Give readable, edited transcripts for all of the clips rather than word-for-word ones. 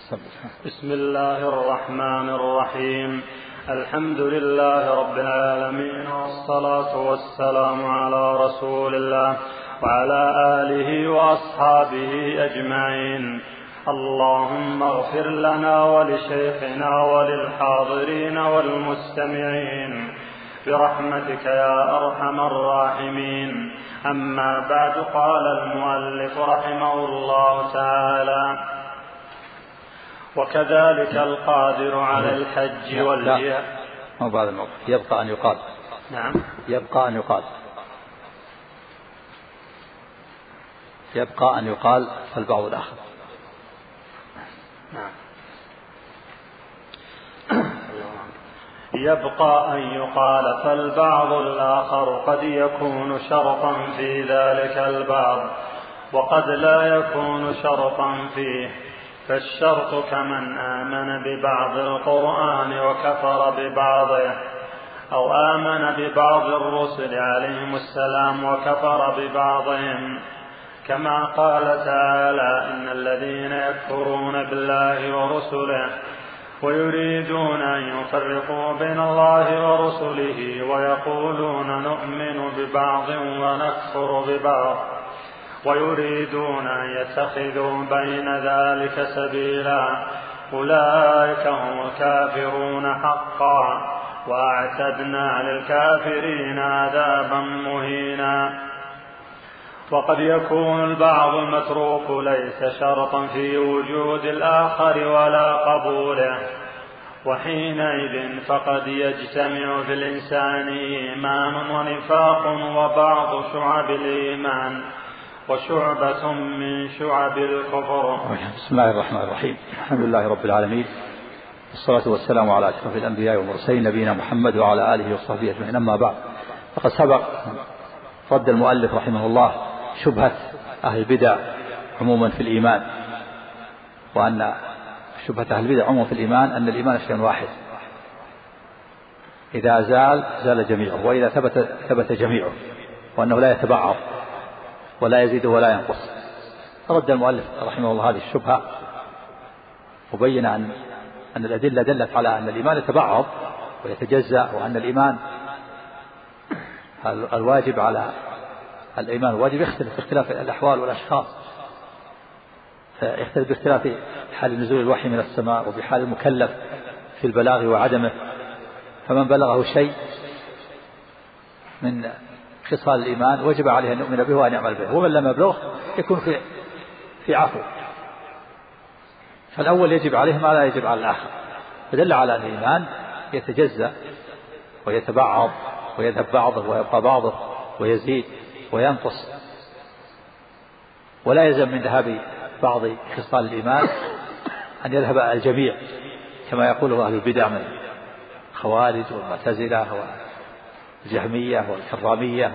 بسم الله الرحمن الرحيم. الحمد لله رب العالمين، والصلاة والسلام على رسول الله وعلى آله وأصحابه أجمعين. اللهم اغفر لنا ولشيخنا وللحاضرين والمستمعين برحمتك يا أرحم الراحمين. أما بعد، قال المؤلف رحمه الله تعالى: وكذلك القادر على الحج والجهاد. يبقى أن يقال. نعم، يبقى أن يقال فالبعض الآخر. نعم. يبقى أن يقال فالبعض الآخر قد يكون شرطا في ذلك البعض، وقد لا يكون شرطا فيه. فالشرط كمن آمن ببعض القرآن وكفر ببعضه، أو آمن ببعض الرسل عليهم السلام وكفر ببعضهم، كما قال تعالى: إن الذين يكفرون بالله ورسله ويريدون أن يفرقوا بين الله ورسله ويقولون نؤمن ببعض ونكفر ببعض ويريدون أن يتخذوا بين ذلك سبيلا، أولئك هم الكافرون حقا، وأعتدنا للكافرين عذابا مهينا. وقد يكون البعض المتروك ليس شرطا في وجود الآخر ولا قبوله، وحينئذ فقد يجتمع في الإنسان إيمان ونفاق وبعض شعب الإيمان وشعبة من شعب الكفر. بسم الله الرحمن الرحيم. الحمد لله رب العالمين، والصلاة والسلام على أشرف الأنبياء والمرسلين نبينا محمد وعلى آله وصحبه أجمعين. أما بعد، فقد سبق رد المؤلف رحمه الله شبهة أهل البدع عموما في الإيمان، وأن شبهة أهل البدع عموما في الإيمان أن الإيمان شيء واحد، إذا زال جميعه، وإذا ثبت جميعه، وأنه لا يتبعض ولا يزيد ولا ينقص. رد المؤلف رحمه الله هذه الشبهة، وبين أن الأدلة دلت على أن الإيمان يتبعض ويتجزأ، وأن الإيمان الواجب على الإيمان الواجب يختلف باختلاف الأحوال والأشخاص، يختلف باختلاف حال نزول الوحي من السماء وبحال المكلف في البلاغ وعدمه. فمن بلغه شيء من خصال الإيمان وجب عليه أن يؤمن به وأن يعمل به، ومن لم يبلغه يكون في عفو. فالأول يجب عليه ما لا يجب على الآخر، فدل على أن الإيمان يتجزأ ويتبعض ويذهب بعضه ويبقى بعضه ويزيد وينقص، ولا يلزم من ذهاب بعض خصال الإيمان أن يذهب الجميع كما يقوله أهل البدع من الخوارج والمعتزلة والجهمية والكرامية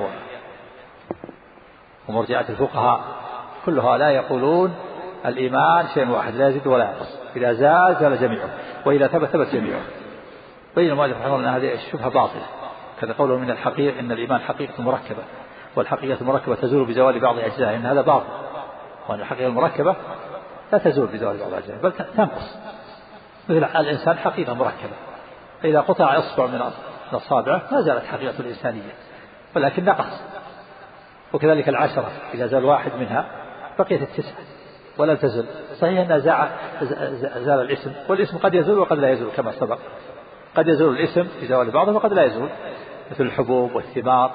ومرجئة الفقهاء. كلها لا يقولون الإيمان شيء واحد لا يزيد ولا ينقص، إذا زال جميعه وإذا ثبت جميعه. بين المؤلف رحمه الله أن هذه الشبهة باطلة، كذا قوله من الحقيقة إن الإيمان حقيقة مركبة، والحقيقة المركبة تزول بزوال بعض أجزائها، إن هذا باطل، وأن الحقيقة المركبة لا تزول بزوال بعض أجزائها بل تنقص. مثل الإنسان حقيقة مركبة، فإذا قطع إصبع من أصابعه ما زالت حقيقة الإنسانية ولكن نقص. وكذلك العشرة إذا زال واحد منها بقيت التسعة ولا تزل. صحيح أن زال الاسم، والاسم قد يزول وقد لا يزول كما سبق، قد يزول الاسم في زوال بعضه وقد لا يزول، مثل الحبوب والثمار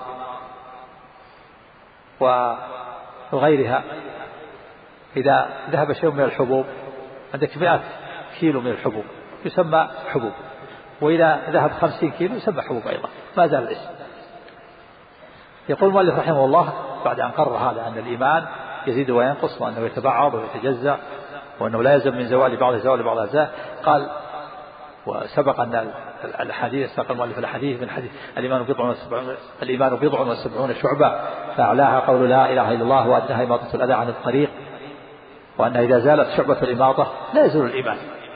وغيرها. إذا ذهب شيء من الحبوب، عندك 100 كيلو من الحبوب يسمى حبوب، وإذا ذهب 50 كيلو يسمى حبوب أيضا، ما زال الاسم. يقول المؤلف رحمه الله بعد أن قرر هذا أن الإيمان يزيد وينقص، وأنه يتبعض ويتجزأ، وأنه لا يلزم من زوال بعض الأجزاء، قال: وسبق أن الحديث، سبق المؤلف الحديث من حديث الإيمان بضع وسبعون شعبة، فأعلاها قول لا إله إلا الله، وأدناها إماطة الأذى عن الطريق، وأن إذا زالت شعبة الإماطة لا يزول الإيمان،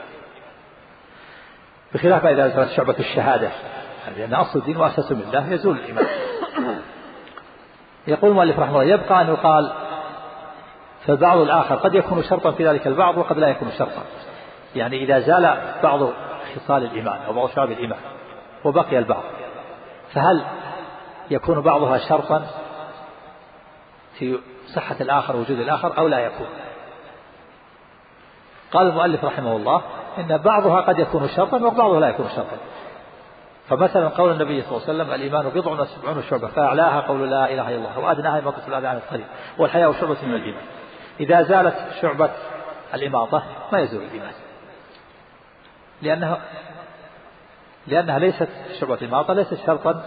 بخلاف إذا زالت شعبة الشهادة، لأن أصل الدين وأساس بالله يزول الإيمان. يقول المؤلف رحمه الله: يبقى أن يقال فالبعض الآخر قد يكون شرطا في ذلك البعض وقد لا يكون شرطا. يعني إذا زال بعض خصال الإيمان أو بعض شعب الإيمان وبقي البعض، فهل يكون بعضها شرطا في صحة الآخر ووجود الآخر أو لا يكون؟ قال المؤلف رحمه الله إن بعضها قد يكون شرطا وبعضها لا يكون شرطا. فمثلا قول النبي صلى الله عليه وسلم الإيمان 70 شعبة فأعلاها قول لا إله إلا الله وأدناها إماطة الأذى عن الطريق والحياء شعبة من الإيمان. إذا زالت شعبة الإماطة ما يزول الإيمان، لأنها ليست شعبة الإماطة ليست شرطا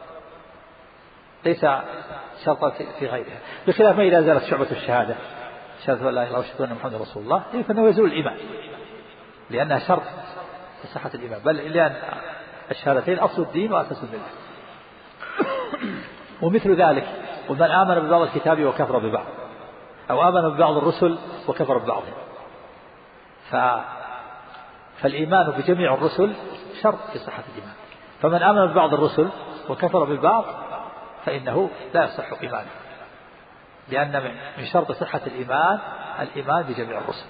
في غيرها، بخلاف ما إذا زالت شعبة الشهادة شهادة لا إله إلا الله وأشهد أن محمدا رسول الله فإنه يزول الإيمان لأنها شرط في صحة الإيمان، بل لأن الشهادتين أصل الدين وأساس الملة. ومثل ذلك ومن آمن ببعض الكتاب وكفر ببعض أو آمن ببعض الرسل وكفر ببعضهم، فالإيمان بجميع الرسل شرط في صحة الإيمان. فمن آمن ببعض الرسل وكفر بالبعض فإنه لا يصح إيمانه، لأن من شرط صحة الإيمان بجميع الرسل.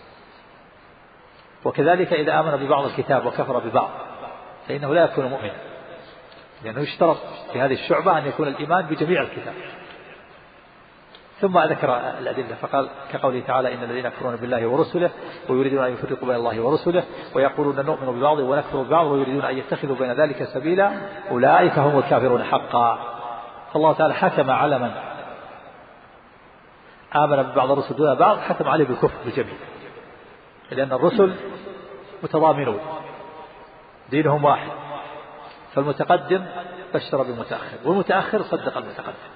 وكذلك إذا آمن ببعض الكتاب وكفر ببعض فإنه لا يكون مؤمنا، لأنه يشترط في هذه الشعبة أن يكون الإيمان بجميع الكتاب. ثم ذكر الأدلة فقال كقوله تعالى إن الذين يكفرون بالله ورسله ويريدون أن يفرقوا بين الله ورسله ويقولون نؤمن ببعض ونكفر ببعض ويريدون أن يتخذوا بين ذلك سبيلا أولئك هم الكافرون حقا. فالله تعالى حكم على من آمن ببعض الرسل دون بعض حكم عليه بالكفر بالجميع، لأن الرسل متضامنون دينهم واحد، فالمتقدم بشر بالمتأخر والمتأخر صدق المتقدم،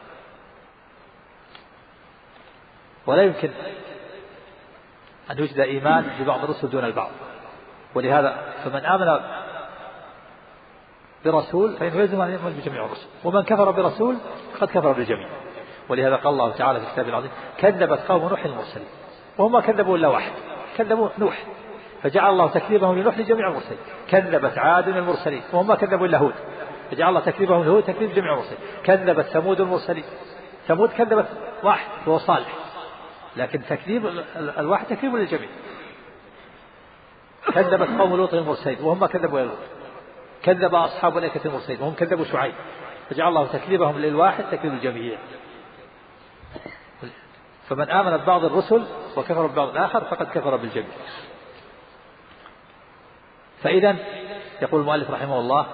ولا يمكن أن يوجد إيمان ببعض الرسل دون البعض. ولهذا فمن آمن برسول فإنه يلزم أن يؤمن بجميع الرسل، ومن كفر برسول فقد كفر بالجميع. ولهذا قال الله تعالى في كتابه العظيم كذبت قوم نوح المرسلين وهم كذبوا إلا واحد كذبوا نوح فجعل الله تكذيبهم لنوح لجميع المرسلين. كذبت عاد المرسلين وهم كذبوا إلا هود فجعل الله تكذيبهم لهود تكذيب جميع المرسلين. كذبت ثمود المرسلين، ثمود كذبت واحد وهو صالح، لكن تكذيب الواحد تكذيب للجميع. كذبت قوم لوط المرسلين وهم كذبوا لوط. كذب أصحاب الأيكة المرسلين وهم كذبوا شعيب فجعل الله تكذيبهم للواحد تكذيب الجميع. فمن آمن ببعض الرسل وكفر ببعض الآخر فقد كفر بالجميع. فإذا يقول المؤلف رحمه الله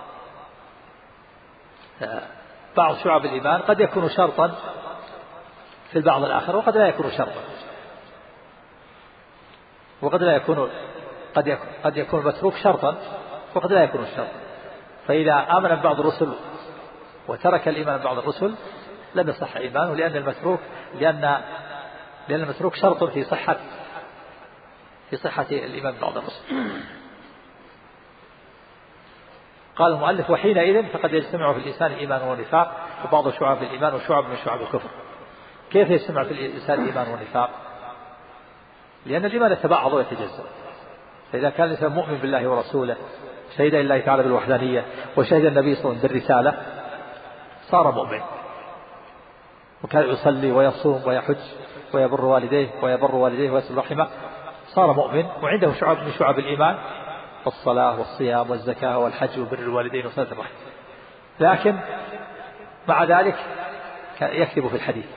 بعض شعب الإيمان قد يكون شرطا في البعض الآخر وقد لا يكون شرطا، وقد لا يكون قد يكون المتروك شرطا وقد لا يكون شرطا. فإذا آمن ببعض الرسل وترك الإيمان ببعض الرسل لم يصح إيمانه، لأن المتروك شرط في صحة الإيمان ببعض الرسل. قال المؤلف وحينئذ فقد يجتمع في الإنسان إيمان ونفاق وبعض شعب الإيمان وشعب من شعب الكفر. كيف يجتمع في الإنسان إيمان ونفاق؟ لأن الإيمان يتبعض ويتجزأ. فإذا كان الإنسان مؤمن بالله ورسوله شهد لله تعالى بالوحدانية وشهد النبي صلى الله عليه وسلم بالرسالة صار مؤمن، وكان يصلي ويصوم ويحج ويبر والديه ويصل رحمه صار مؤمن، وعنده شعب من شعب الإيمان الصلاة والصيام والزكاة والحج وبر الوالدين وصلة الرحم. لكن مع ذلك يكذب في الحديث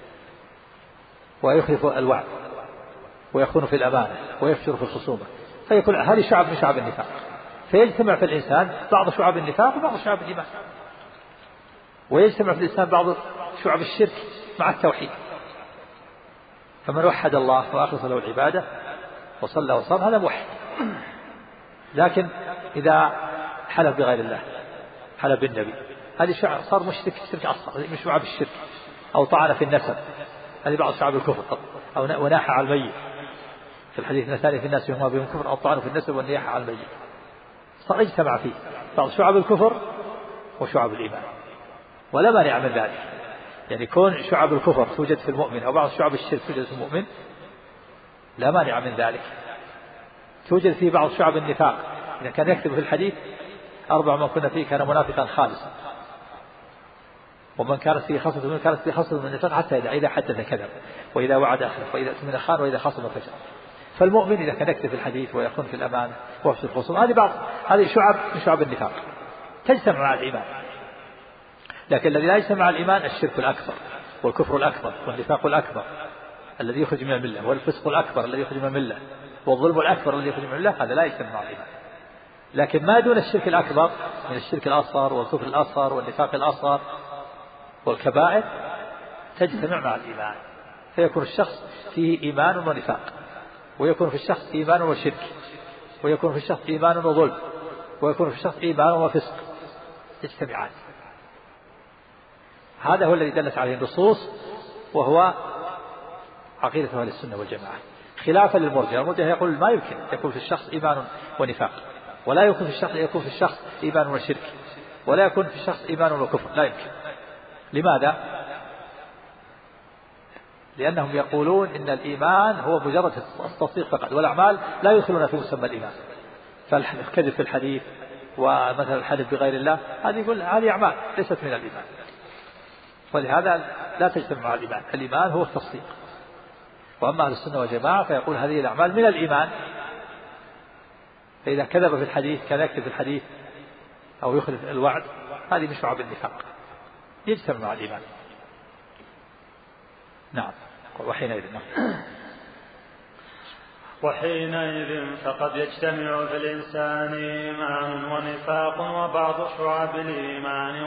ويخلف الوعد ويخون في الأمانة ويفجر في الخصومة، فيكون هذه شعب من شعب النفاق. فيجتمع في الإنسان بعض شعب النفاق وبعض شعب الإيمان، ويجتمع في الإنسان بعض شعب الشرك مع التوحيد. فمن وحد الله وأخلص له العبادة وصلى وصام هذا موحد. لكن إذا حلف بغير الله حلف بالنبي هذه صار مشرك شرك أصغر من شعب الشرك. أو طعن في النسب هذه بعض شعب الكفر. أو وناح على الميت في الحديث اثنتان في الناس هما بهم كفر أو طعن في النسب والنياحة على الميت. صار اجتمع فيه بعض شعب الكفر وشعب الإيمان، ولا مانع من ذلك. يعني كون شعب الكفر توجد في المؤمن أو بعض شعب الشرك توجد في المؤمن لا مانع من ذلك. توجد فيه بعض شعب النفاق، إذا كان يكتب في الحديث 4 من كنا فيه كان منافقا خالصا، ومن كانت فيه خصلة من النفاق حتى إذا حدث كذب وإذا وعد أخلف وإذا اؤتمن خان وإذا خصم فجر. فالمؤمن إذا كان يكذب في الحديث ويخون في الأمانة ويفسد الخصوم، هذه شعب من شعب النفاق تجتمع مع الإيمان. لكن الذي لا يجتمع مع الإيمان الشرك الأكبر والكفر الأكبر والنفاق الأكبر الذي يخرج من الملة، والفسق الأكبر الذي يخرج من الملة، والظلم الأكبر الذي يخرج من الملة، هذا لا يجتمع مع الإيمان. لكن ما دون الشرك الأكبر من الشرك الأصغر والكفر الأصغر والنفاق الأصغر والكبائر تجتمع مع الإيمان، فيكون الشخص فيه إيمان ونفاق، ويكون في الشخص إيمان وشرك، ويكون في الشخص إيمان وظلم، ويكون في الشخص إيمان وفسق، يجتمعان. هذا هو الذي دلت عليه النصوص، وهو عقيدة أهل السنة والجماعة، خلافا للمرجئة. المرجئة يقول ما يمكن يكون في الشخص إيمان ونفاق، ولا يكون في الشخص إيمان وشرك، ولا يكون في الشخص إيمان وكفر، لا يمكن. لماذا؟ لأنهم يقولون إن الإيمان هو مجرد التصديق فقط، والأعمال لا يدخلون في مسمى الإيمان. فالكذب في الحديث ومثلا الحلف بغير الله هذه أعمال ليست من الإيمان، ولهذا لا تجتمع مع الإيمان. الإيمان هو التصديق. وأما أهل السنة والجماعة فيقول هذه الأعمال من الإيمان، فإذا كذب في الحديث كان يكذب في الحديث أو يخلف الوعد، هذه من شعب النفاق يجتمع مع الإيمان. نعم. وحينئذ فقد يجتمع في الإنسان إيمان ونفاق وبعض شعب الإيمان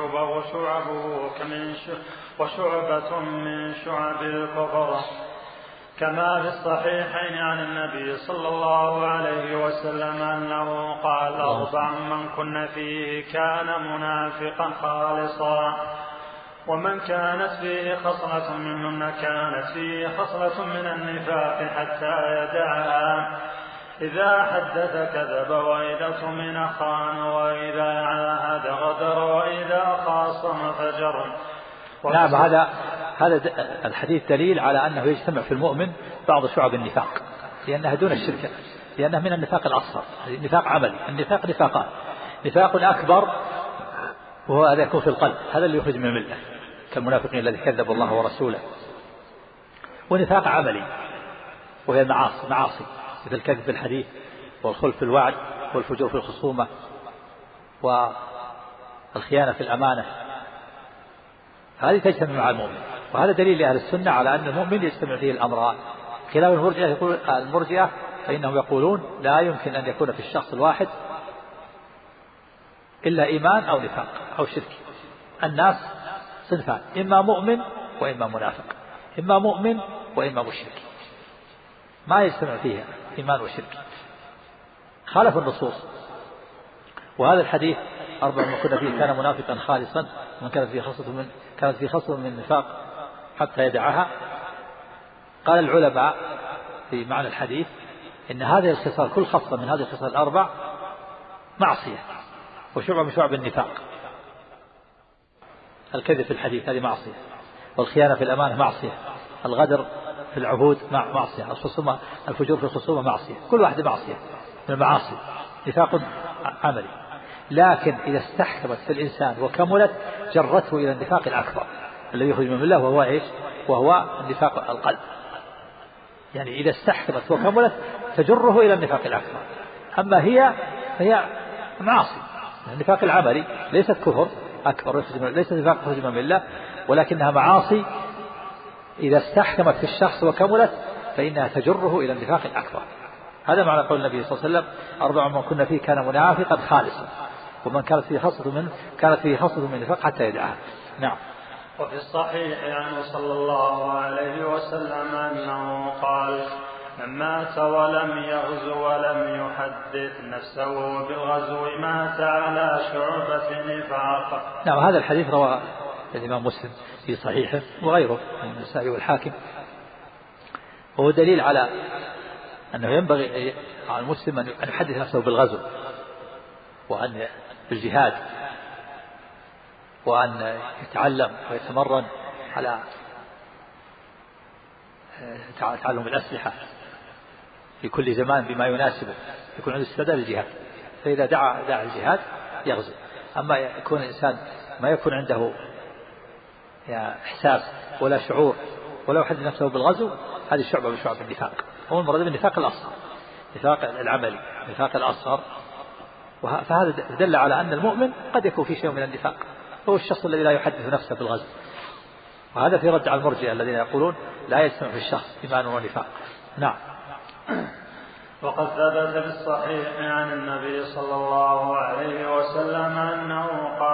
وشعبة من شعب الكفر، كما في الصحيحين عن النبي صلى الله عليه وسلم أنه قال: 4 من كن فيه كان منافقا خالصا، ومن كانت فيه خصلة منهن كانت فيه خصلة من النفاق حتى يدعها. إذا حدث كذب، وإذا اؤتمن خان، وإذا عاهد غدر، وإذا خاصم فجر. نعم. هذا الحديث دليل على أنه يجتمع في المؤمن بعض شعب النفاق، لأنها دون الشرك، لأنها من النفاق الأصغر، نفاق عملي. النفاق نفاقان: نفاق أكبر وهو هذا يكون في القلب، هذا اللي يخرج من الملة كالمنافقين الذي كذبوا الله ورسوله، ونفاق عملي وهي معاصي مثل الكذب في الحديث والخلف في الوعد والفجور في الخصومة والخيانة في الأمانة، هذه تجتمع مع المؤمن. وهذا دليل لأهل السنة على أن المؤمن يجتمع فيه الأمران، خلاف المرجئة. يقول المرجئة فإنهم يقولون لا يمكن أن يكون في الشخص الواحد إلا إيمان أو نفاق أو شرك. الناس صنفان: إما مؤمن وإما منافق، إما مؤمن وإما مشرك، ما يجتمع فيها إيمان وشرك، خالف النصوص. وهذا الحديث: 4 من كن فيه كان منافقا خالصا، ومن كانت فيه خصلة من النفاق حتى يدعها. قال العلماء في معنى الحديث إن هذه الخصال، كل خصلة من هذه الخصال 4 معصية وشعبة من شعب النفاق. الكذب في الحديث هذه معصية، والخيانة في الأمانة معصية، الغدر في العهود معصية، الفجور في الخصومة معصية، كل واحدة معصية من المعاصي، نفاق عملي. لكن إذا استحكمت في الإنسان وكملت جرته إلى النفاق الأكبر الذي يخرج من الله، وهو إيش؟ وهو النفاق القلب. يعني إذا استحكمت وكملت تجره إلى النفاق الأكبر. أما هي معاصي، النفاق العملي ليست كفر أكبر، ليست نفاق يخرج من الله، ولكنها معاصي إذا استحكمت في الشخص وكملت فإنها تجره إلى النفاق الأكبر. هذا معنى قول النبي صلى الله عليه وسلم: 4 من كن فيه كان منافقا خالصا، ومن كانت فيه خصلة من نفاق حتى يدعها. نعم. وفي الصحيح عنه صلى الله عليه وسلم أنه قال: من مات ولم يغزو ولم يحدث نفسه بالغزو مات على شعبة نفاق. نعم. هذا الحديث رواه الإمام مسلم في صحيحه وغيره من النسائي والحاكم، وهو دليل على أنه ينبغي على المسلم أن يحدث نفسه بالغزو وأن بالجهاد، وأن يتعلم ويتمرن على تعلم الأسلحة في كل زمان بما يناسبه، يكون عنده استعداد للجهاد، فإذا دعا الجهاد يغزو. أما يكون الإنسان ما يكون عنده إحساس ولا شعور ولا يحدث نفسه بالغزو، هذه شعبة من شعب النفاق. هو المراد بالنفاق الأصغر، نفاق العملي، نفاق الأصغر. فهذا دل على أن المؤمن قد يكون في شيء من النفاق، هو الشخص الذي لا يحدث نفسه بالغزو. وهذا في رد على المرجئة الذين يقولون لا يجتمع في الشخص إيمان ونفاق. نعم. وقد ثبت في الصحيح عن النبي صلى الله عليه وسلم أنه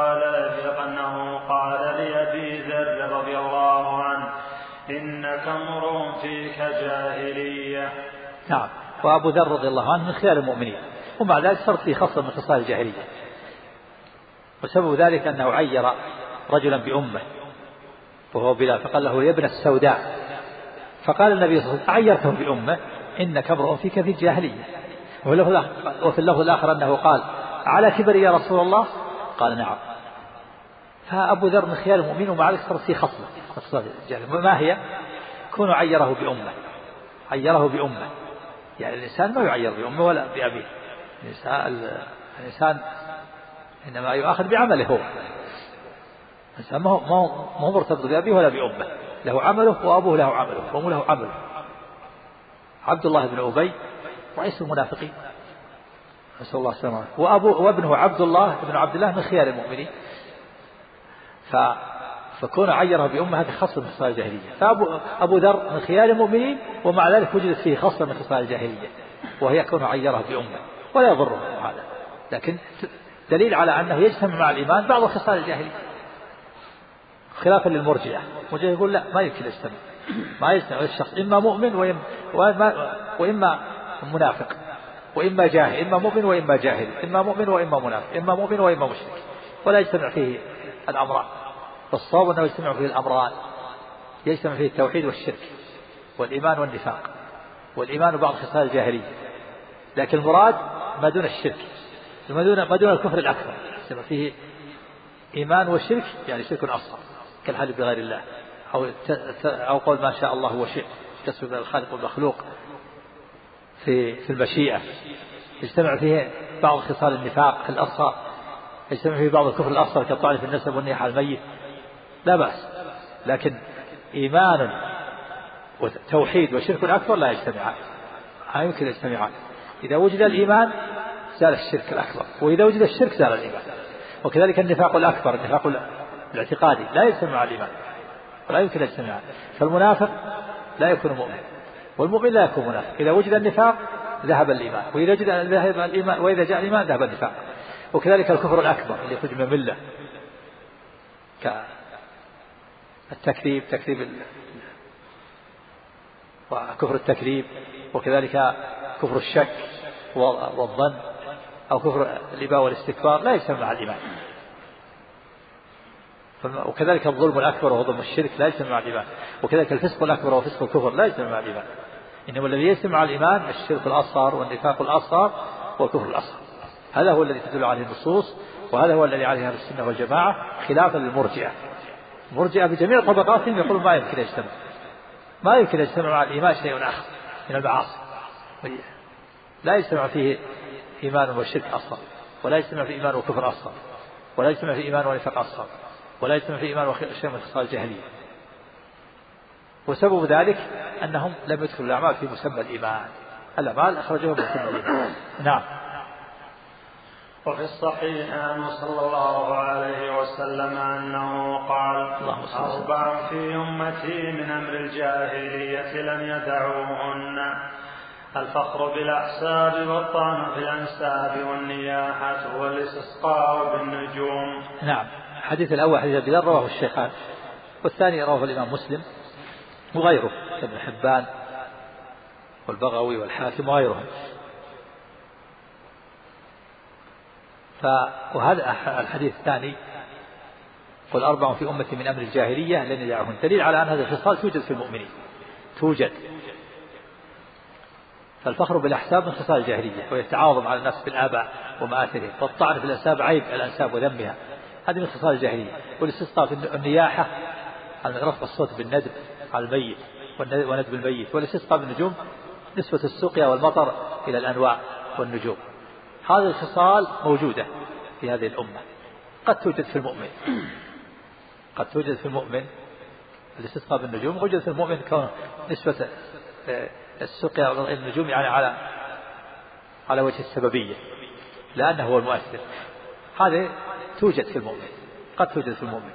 قال لأبي ذر رضي الله عنه: إنك امرؤ فيك جاهلية. نعم. وأبو ذر رضي الله عنه من خيار المؤمنين، ومع ذلك صارت فيه خصلة من خصال الجاهلية، وسبب ذلك أنه عير رجلا بأمه وهو بلال، فقال له: يا ابن السوداء. فقال النبي صلى الله عليه وسلم: أعيرته بأمه إنك امرؤ فيك في الجاهلية. وفي اللفظ الآخر أنه قال: على كبر يا رسول الله؟ قال: نعم. فأبو ذر من خيار المؤمنين، ومع ذلك صارت فيه خصلة الجاهلية. ما هي؟ كونه عيره بأمه، عيره بأمه، يعني الإنسان ما يعير بأمه ولا بأبيه، الإنسان إنما يؤاخذ بعمله هو، الإنسان ما هو مرتبط بأبيه ولا بأمه، له عمله وأبوه له عمله وأمه له عمله. عبد الله بن أبي رئيس المنافقين نسأل الله السلامة، وابنه عبد الله بن عبد الله من خيار المؤمنين. فكون عيره بأمه هذه خصلة من خصال الجاهلية. فأبو ذر من خيار المؤمنين، ومع ذلك وجدت فيه خصلة من خصال الجاهلية، وهي كونه عيره بأمه، ولا يضره هذا، لكن دليل على أنه يجتمع مع الإيمان بعض خصال الجاهلية، خلافا للمرجئة. المرجئة يقول لا، ما يمكن يجتمع، ما يجتمع الشخص إما مؤمن وإما منافق، وإما جاهل، إما مؤمن وإما جاهل، إما مؤمن وإما منافق، إما مؤمن وإما مشرك، ولا يجتمع فيه الأمران. فالصواب أنه يجتمع فيه الأمران، يجتمع فيه التوحيد والشرك والإيمان والنفاق، والإيمان بعض خصال الجاهلية، لكن المراد ما دون الشرك، ما دون الكفر الأكبر، يجتمع فيه إيمان وشرك، يعني شرك أصغر كالحلف بغير الله، أو قول ما شاء الله هو شيء، تسوية الخالق والمخلوق في المشيئة. يجتمع فيه بعض خصال النفاق الأصغر، يجتمع فيه بعض الكفر الأصغر كالطعن في النسب والنياحة على الميت، لا بأس. لكن إيمان وتوحيد وشرك أكبر لا يجتمعان، لا يمكن يجتمعان. إذا وجد الإيمان زال الشرك الأكبر، وإذا وجد الشرك زال الإيمان. وكذلك النفاق الأكبر، النفاق الاعتقادي لا يجتمع مع الإيمان، ولا يمكن يجتمعان. فالمنافق لا يكون مؤمن، والمؤمن لا يكون منافق. إذا وجد النفاق ذهب الإيمان، وإذا جاء الإيمان ذهب النفاق. وكذلك الكفر الأكبر اللي يخرج من الملة، كالتكذيب، وكفر التكذيب، وكذلك كفر الشك والظن، أو كفر الإباء والاستكبار لا يجتمع مع الإيمان. وكذلك الظلم الأكبر وهو ظلم الشرك لا يجتمع مع الإيمان. وكذلك الفسق الأكبر وفسق الكفر لا يجتمع مع الإيمان. إنما الذي يجتمع مع الإيمان الشرك الأصغر والنفاق الأصغر والكفر الأصغر، هذا هو الذي تدل عليه النصوص، وهذا هو الذي عليه أهل السنة والجماعة، خلافا للمرجئة. المرجئة بجميع طبقاتهم يقولون ما يمكن يجتمع، ما يمكن يجتمع مع الإيمان شيء آخر من المعاصي، لا يجتمع فيه إيمان وشرك أصغر، ولا يجتمع فيه إيمان وكفر أصغر، ولا يجتمع فيه إيمان ونفاق أصغر، ولا يجتمع فيه إيمان وشيء من خصال الجاهلية. وسبب ذلك أنهم لم يدخلوا الأعمال في مسمى الإيمان، الأعمال أخرجوهم من مسمى الإيمان. نعم. وفي الصحيح عنه صلى الله عليه وسلم أنه قال: 4 في أمتي من أمر الجاهلية لم يدعوهن: الفخر بالأحساب، والطعن في الأنساب، والنياحة، والاستسقاء بالنجوم. نعم. الحديث الأول حديث أبي ذر رواه الشيخان، والثاني رواه الإمام مسلم وغيره ابن حبان والبغوي والحاكم وغيرهم. وهذا الحديث الثاني: قل 4 في أمتي من أمر الجاهلية لن يدعوهن، دليل على أن هذه الخصال توجد في المؤمنين، توجد. فالفخر بالأحساب من خصال الجاهلية، وهي التعاظم على الناس بالآباء ومآثرهم، والطعن في الأنساب عيب الأنساب وذمها، هذه من خصال الجاهلية. والاستسقاء في النياحة، رفع الصوت بالندب على الميت وندب الميت. والاستسقاء بالنجوم نسبة السقيا والمطر إلى الأنواع والنجوم. هذه الخصال موجودة في هذه الأمة، قد توجد في المؤمن، قد توجد في المؤمن الاستسقاء بالنجوم، وجد في المؤمن كون نسبة سقي النجوم يعني على وجه السببية، لأنه هو المؤثر. هذه توجد في المؤمن، قد توجد في المؤمن،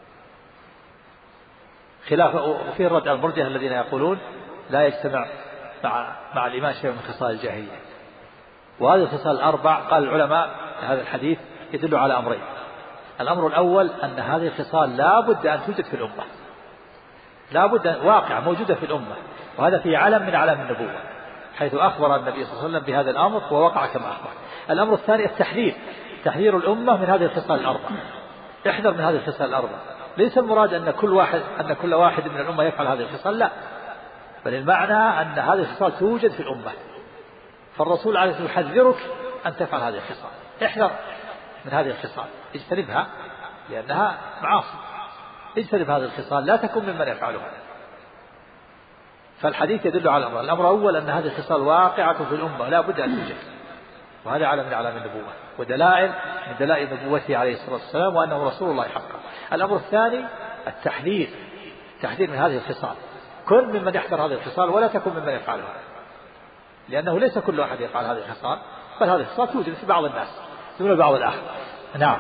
خلاف وفيه الرد على المرجئة الذين يقولون لا يجتمع مع الإيمان شيء من خصال الجاهلية. وهذه الخصال الأربع قال العلماء هذا الحديث يدل على أمرين. الأمر الأول أن هذه الخصال لا بد أن توجد في الأمة، لا بد واقع موجودة في الأمة، وهذا فيه علم من علم النبوة، حيث أخبر النبي صلى الله عليه وسلم بهذا الأمر ووقع كما أخبر. الأمر الثاني تحذير الأمة من هذه الخصال الأربع. احذر من هذه الخصال الأربع. ليس المراد أن كل واحد من الأمة يفعل هذه الخصال، لا، بل المعنى أن هذه الخصال توجد في الأمة، فالرسول عليه الصلاة والسلام يحذرك أن تفعل هذه الخصال. احذر من هذه الخصال، اجتنبها لأنها معاصي. اجتنب هذه الخصال، لا تكن ممن يفعلها. فالحديث يدل على الأمر. الأمر الأول أن هذه الخصال واقعة في الأمة لا بد أن توجد، وهذا علم من علام النبوة ودلائل من دلائل نبوته عليه الصلاة والسلام وأنه رسول الله حقا. الأمر الثاني التحذير من هذه الخصال. كن ممن يحذر هذه الخصال ولا تكن ممن يفعلها، لأنه ليس كل أحد يفعل هذه الخصال، بل هذه الخصال توجد في بعض الناس دون بعض الآخر. نعم.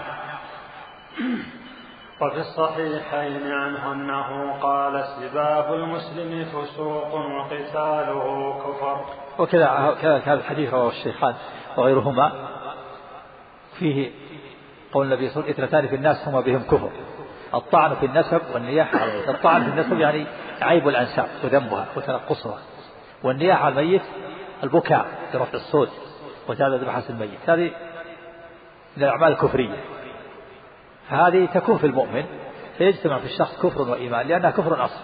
وفي الصحيحين عنه أنه قال سباب المسلم فسوق وقتاله كفر. وكذا هذا الحديث رواه الشيخان وغيرهما فيه قول النبي صلى الله عليه وسلم اثنتان في الناس هما بهم كفر: الطعن في النسب والنياحة على الميت. الطعن في النسب يعني عيب الأنساب وذمها وتنقصها، والنياحة على الميت البكاء برفع الصوت وتعدد بحث الميت. هذه من الأعمال الكفرية، فهذه تكون في المؤمن فيجتمع في الشخص كفر وإيمان لأنها كفر أصل.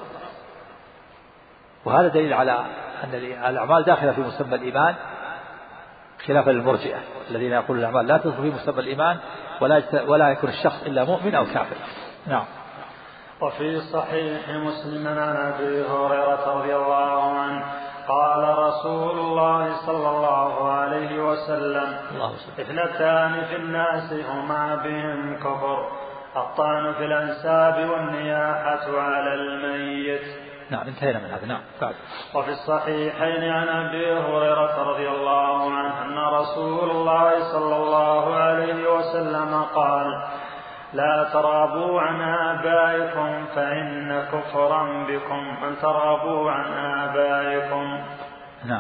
وهذا دليل على أن الأعمال داخلة في مسمى الإيمان، خلافا للمرجئة الذين يقولون الأعمال لا تدخل في مسمى الإيمان ولا يكون الشخص إلا مؤمن أو كافر. نعم. وفي صحيح مسلم عن أبي هريرة رضي الله عنه قال رسول الله صلى الله عليه وسلم: اثنتان في الناس هما بهم كفر: الطعن في الأنساب والنياحة على الميت. نعم، انتهينا من هذا. نعم. بعد. وفي الصحيحين عن أبي هريرة رضي الله عنه أن رسول الله صلى الله عليه وسلم قال: لا ترغبوا عن آبائكم فإن كفرا بكم أن ترغبوا عن آبائكم. نعم.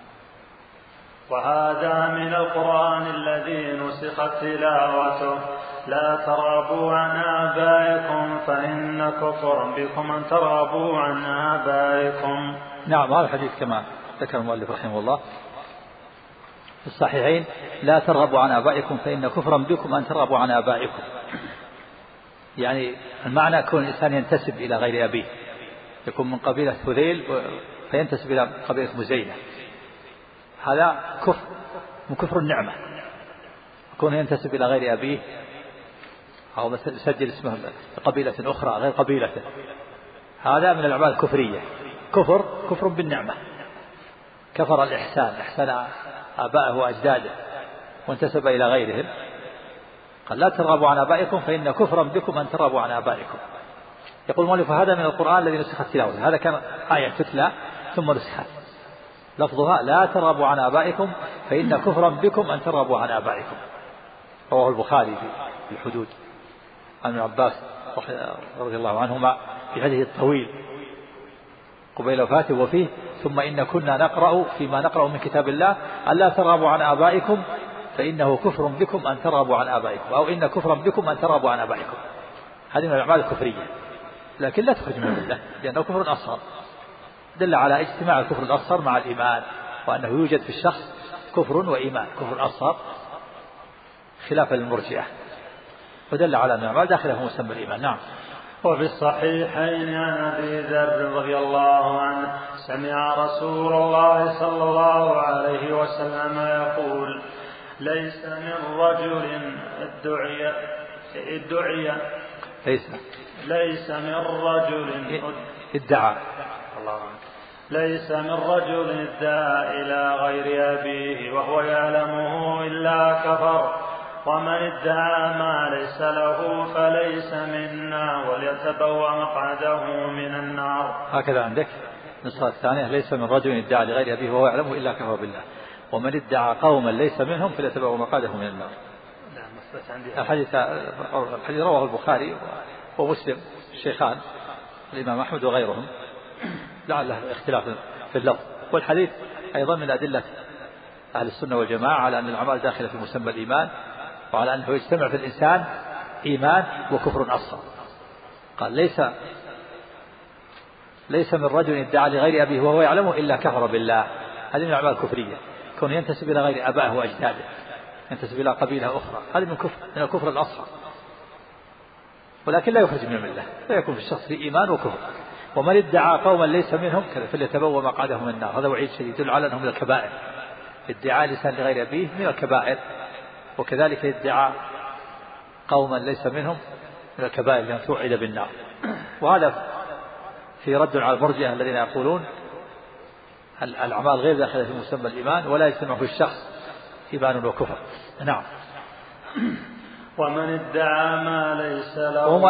وهذا من القرآن الذي نسخت تلاوته: لا ترغبوا عن آبائكم فإن كفرا بكم أن ترغبوا عن آبائكم. نعم. هذا الحديث كما ذكر المؤلف رحمه الله في الصحيحين: لا ترغبوا عن آبائكم فإن كفرا بكم أن ترغبوا عن آبائكم. يعني المعنى كون الإنسان ينتسب إلى غير أبيه، يكون من قبيلة هذيل فينتسب إلى قبيلة مزينة، هذا كفر من كفر النعمة. يكون ينتسب إلى غير أبيه أو مثل يسجل اسمه قبيلة أخرى غير قبيلته، هذا من الأعمال الكفرية، كفر بالنعمة. كفر الإحسان، إحسان آبائه وأجداده وانتسب إلى غيرهم. قال: لا ترغبوا عن آبائكم فإن كفرا بكم أن ترغبوا عن آبائكم. يقول المؤلف: هذا من القرآن الذي نسخت تلاوته. هذا كان آية تتلى ثم نسخت، لفظها: لا ترغبوا عن آبائكم فإن كفرا بكم أن ترغبوا عن آبائكم. رواه البخاري في الحدود عن ابن عباس رضي الله عنهما في حديث الطويل قبيل وفاته وفيه: ثم إن كنا نقرأ فيما نقرأ من كتاب الله ألا ترغبوا عن آبائكم فإنه كفر بكم أن ترغبوا عن آبائكم، أو إن كفرا بكم أن ترغبوا عن آبائكم. هذه من الأعمال الكفرية، لكن لا تخرج من الملة لأنه كفر أصغر. دل على اجتماع الكفر الأصغر مع الإيمان، وأنه يوجد في الشخص كفر وإيمان، كفر أصغر خلافا للمرجئة، ودل على أن الأعمال داخلة في مسمى الإيمان. نعم. وفي الصحيحين عن أبي ذر رضي الله عنه سمع رسول الله صلى الله عليه وسلم يقول: ليس من رجل ادعى إلى غير أبيه وهو يعلمه إلا كفر، ومن ادعى ما ليس له فليس منا وليتبوأ مقعده من النار. هكذا عندك؟ النسخة الثانية ليس من رجل ادعى لغير أبيه وهو يعلمه إلا كفر بالله ومن ادعى قوما ليس منهم فليتبعوا مقعده من النار. الحديث رواه البخاري ومسلم الشيخان الإمام أحمد وغيرهم لعله اختلاف في اللفظ. والحديث أيضا من أدلة أهل السنة والجماعة على أن الأعمال داخلة في مسمى الإيمان وعلى أنه يجتمع في الإنسان إيمان وكفر أصغر. قال ليس من رجل ادعى لغير أبيه وهو يعلمه إلا كفر بالله. هذه من الأعمال الكفرية كون ينتسب إلى غير أبائه وأجداده ينتسب إلى قبيلة أخرى هذه من الكفر الأصغر ولكن لا يخرج من الملة لا يكون في الشخص في إيمان وكفر. ومن ادعى قوما ليس منهم فليتبوأ مقعده من النار. هذا وعيد شديد يدل على أنه من الكبائر. ادعاء لسان لغير أبيه من الكبائر وكذلك ادعاء قوما ليس منهم من الكبائر لأن توعد بالنار. وهذا في رد على المرجئة الذين يقولون الأعمال غير داخلة في مسمى الإيمان ولا يجتمع في الشخص إيمان وكفر. نعم. ومن ادعى ما ليس له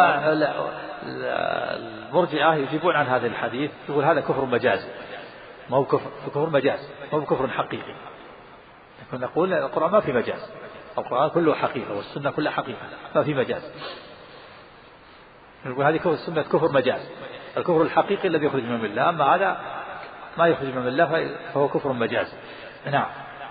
المرجئة يجيبون عن هذا الحديث يقول هذا كفر مجازي ما هو كفر مجازي ما هو كفر حقيقي. نقول القرآن ما في مجاز القرآن كله حقيقة والسنة كلها حقيقة ما في مجاز. نقول هذه سنة كفر مجاز الكفر الحقيقي الذي يخرج من الملة أما هذا ما يخرج من الملة فهو كفر مجازي. نعم.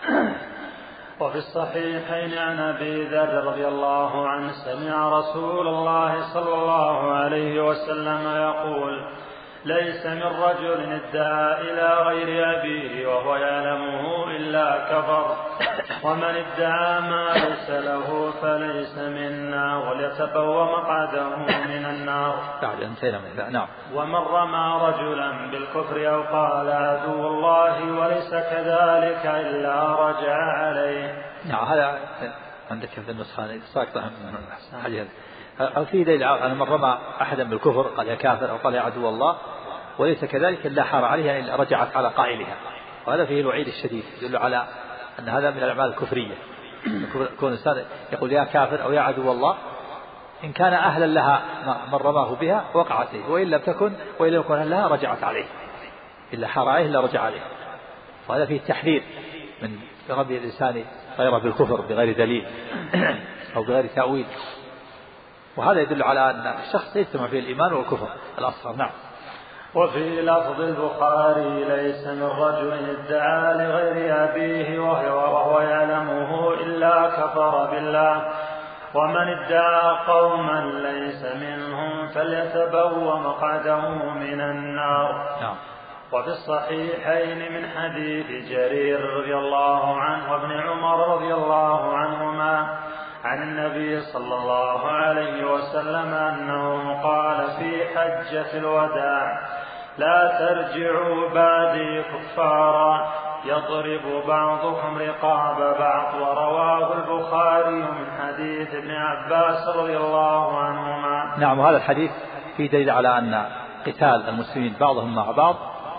وفي الصحيحين عن أبي ذر رضي الله عنه سمع رسول الله صلى الله عليه وسلم يقول ليس من رجل ادعى إلى غير أبيه وهو يعلمه إلا كفر ومن ادعى ما ليس له فليس منا وليتبوأ مقعده من النار. نعم. ومن رمى رجلا بالكفر أو قال عدو الله وليس كذلك إلا رجع عليه. نعم. هذا عندك في النسخة ساقطة من حديث. هل في دليل على من رمى أحدا بالكفر قال يا كافر أو قال يا عدو الله وليس كذلك إلا حار عليها إلا رجعت على قائلها. وهذا فيه الوعيد الشديد يدل على أن هذا من الأعمال الكفرية. يكون الإنسان يقول يا كافر أو يا عدو الله إن كان أهلا لها من رماه بها وقعت عليه وإن لم تكن وإن لم يكن لها رجعت عليه إلا حار عليه إلا رجع عليه. وهذا فيه التحذير من رمي الإنسان غيره بالكفر بغير دليل أو بغير تأويل. وهذا يدل على أن الشخص يجتمع فيه الإيمان والكفر الأصغر. نعم. وفي لفظ البخاري ليس من رجل ادعى لغير أبيه وهو يعلمه إلا كفر بالله ومن ادعى قوما ليس منهم فليتبوأ مقعده من النار. وفي الصحيحين من حديث جرير رضي الله عنه وابن عمر رضي الله عنهما عن النبي صلى الله عليه وسلم أنه قال في حجة الوداع لا ترجعوا بعدي كفارا يضرب بعضكم رقاب بعض. ورواه البخاري من حديث ابن عباس رضي الله عنهما. نعم. وهذا الحديث فيه دليل على أن قتال المسلمين بعضهم مع بعض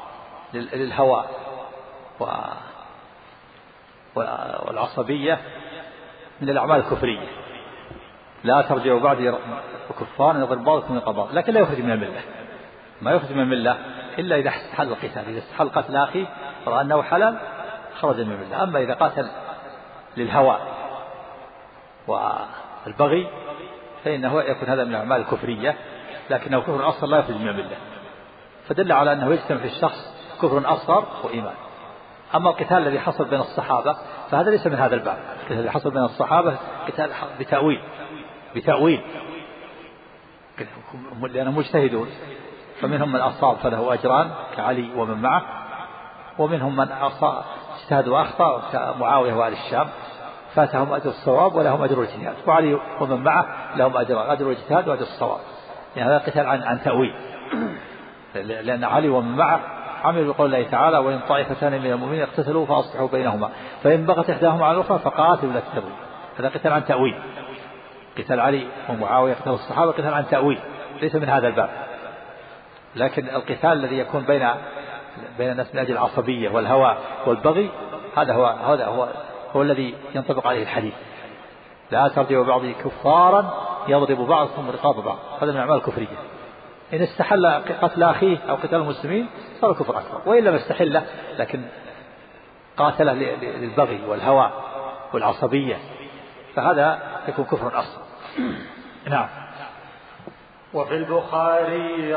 للهوى والعصبية من الأعمال الكفرية. لا ترجعوا بعدي كفارا يضرب بعضكم رقاب بعض لكن لا يخرج من الملة. ما يخرج من الملة إلا إذا استحل القتال. إذا استحل قتل أخيه رأى أنه حلال خرج من الملة. أما إذا قاتل للهوى والبغي فإنه يكون هذا من الأعمال الكفرية لكنه كفر أصغر لا يخرج من الملة. فدل على أنه يجتمع في الشخص كفر أصغر وإيمان. أما القتال الذي حصل بين الصحابة فهذا ليس من هذا الباب. القتال الذي حصل بين الصحابة قتال بتأويل لأنهم مجتهدون فمنهم من أصاب فله أجران كعلي ومن معه ومنهم من اجتهد وأخطأ كمعاوية وآل الشام فاتهم أجر الصواب ولهم أجر الاجتهاد. وعلي ومن معه لهم أجر الاجتهاد وأجر الصواب. يعني هذا قتال عن تأويل لأن علي ومن معه عملوا بقول الله تعالى وإن طائفتان من المؤمنين اقتتلوا فأصلحوا بينهما فإن بغت إحداهما على الأخرى فقاتلوا لا تبغوا. هذا قتال عن تأويل. قتال علي ومعاوية قتال الصحابة قتال عن تأويل ليس من هذا الباب. لكن القتال الذي يكون بين الناس من أجل العصبية والهوى والبغي هذا هو الذي ينطبق عليه الحديث. لا ترجعوا بعضي كفارا يضرب بعضكم رقاب بعض. هذا من الأعمال الكفرية إن استحل قتل أخيه أو قتال المسلمين صار كفر أكبر، وإن لم يستحله لكن قاتله للبغي والهوى والعصبية فهذا يكون كفر أصغر. نعم. وفي البخاري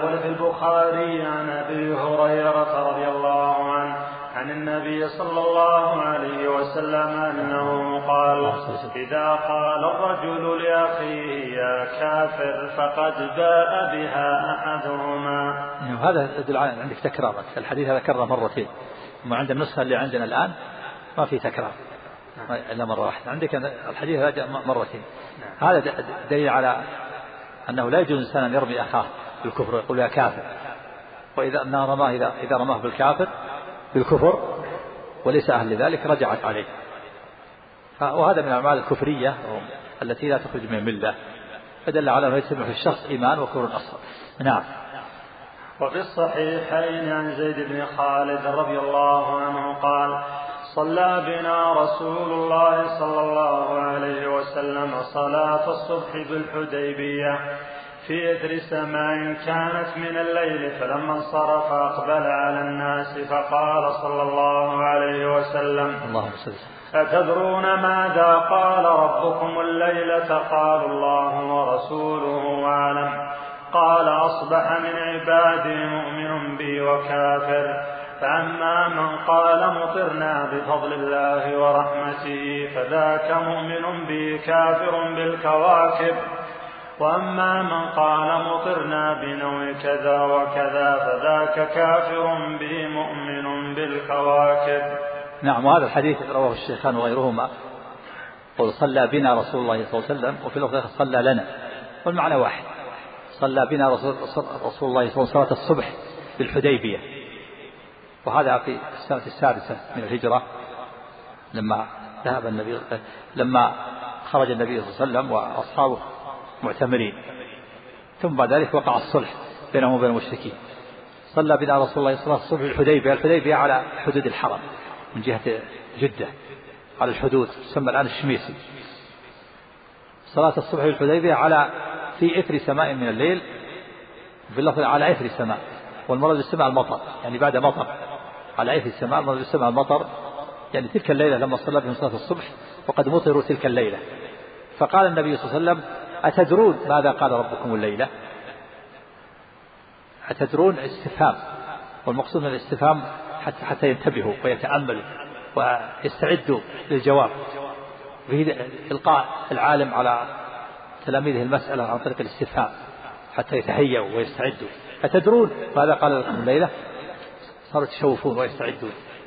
عن أبي هريرة رضي الله عنه عن النبي صلى الله عليه وسلم أنه قال: إذا قال الرجل لأخيه يا كافر فقد باء بها أحدهما. هذا يدل على عندك تكرار، الحديث هذا كرر مرتين، ما عند النسخة اللي عندنا الآن ما في تكرار إلا مرة واحدة، عندك الحديث هذا مرتين. هذا دليل على أنه لا يجوز إنسان أن يرمي أخاه بالكفر ويقول يا كافر، وإذا رماه إذا رماه بالكفر وليس أهل لذلك رجعت عليه، وهذا من الأعمال الكفرية التي لا تخرج من الملة، فدل على أنه يسمح في الشخص إيمان وكفر أصغر. نعم. وفي الصحيحين عن زيد بن خالد رضي الله عنه قال: صلى بنا رسول الله صلى الله عليه وسلم صلاة الصبح بالحديبية في إثر سماء كانت من الليل، فلما انصرف أقبل على الناس فقال صلى الله عليه وسلم: أتدرون ماذا قال ربكم الليلة؟ قالوا: الله ورسوله أعلم. قال: أصبح من عبادي مؤمن بي وكافر، فأما من قال مطرنا بفضل الله ورحمته فذاك مؤمن بي كافر بالكواكب، وأما من قال مطرنا بنوع كذا وكذا فذاك كافر بي مؤمن بالكواكب. نعم. وهذا الحديث رواه الشيخان وغيرهما، قل صلى بنا رسول الله صلى الله عليه وسلم، وفي لفظ صلى لنا، والمعنى واحد. صلى بنا رسول الله صلى الله عليه وسلم صلاة الصبح بالحديبية، وهذا في السنة السادسة من الهجرة لما خرج النبي صلى الله عليه وسلم وأصحابه معتمرين، ثم بعد ذلك وقع الصلح بينهم وبين المشركين. صلى بنا رسول الله صلاة الصبح بالحديبية. الحديبية على حدود الحرم من جهة جدة، على الحدود، تسمى الآن الشميسي. صلاة الصبح بالحديبية في إثر سماء من الليل، باللفظ على إثر سماء، والمراد بالسماء المطر، يعني بعد مطر، على إثر السماء المراد بالسماء المطر، يعني تلك الليلة لما صلى بهم صلاة الصبح وقد مطروا تلك الليلة. فقال النبي صلى الله عليه وسلم: أتدرون ماذا قال ربكم الليلة؟ أتدرون استفهام، والمقصود من الاستفهام حتى ينتبهوا ويتأملوا ويستعدوا للجواب، به إلقاء العالم على تلاميذه المسألة عن طريق الاستفهام حتى يتهيئوا ويستعدوا. أتدرون ماذا قال لكم الليلة؟ صاروا يتشوفون ويستعدون.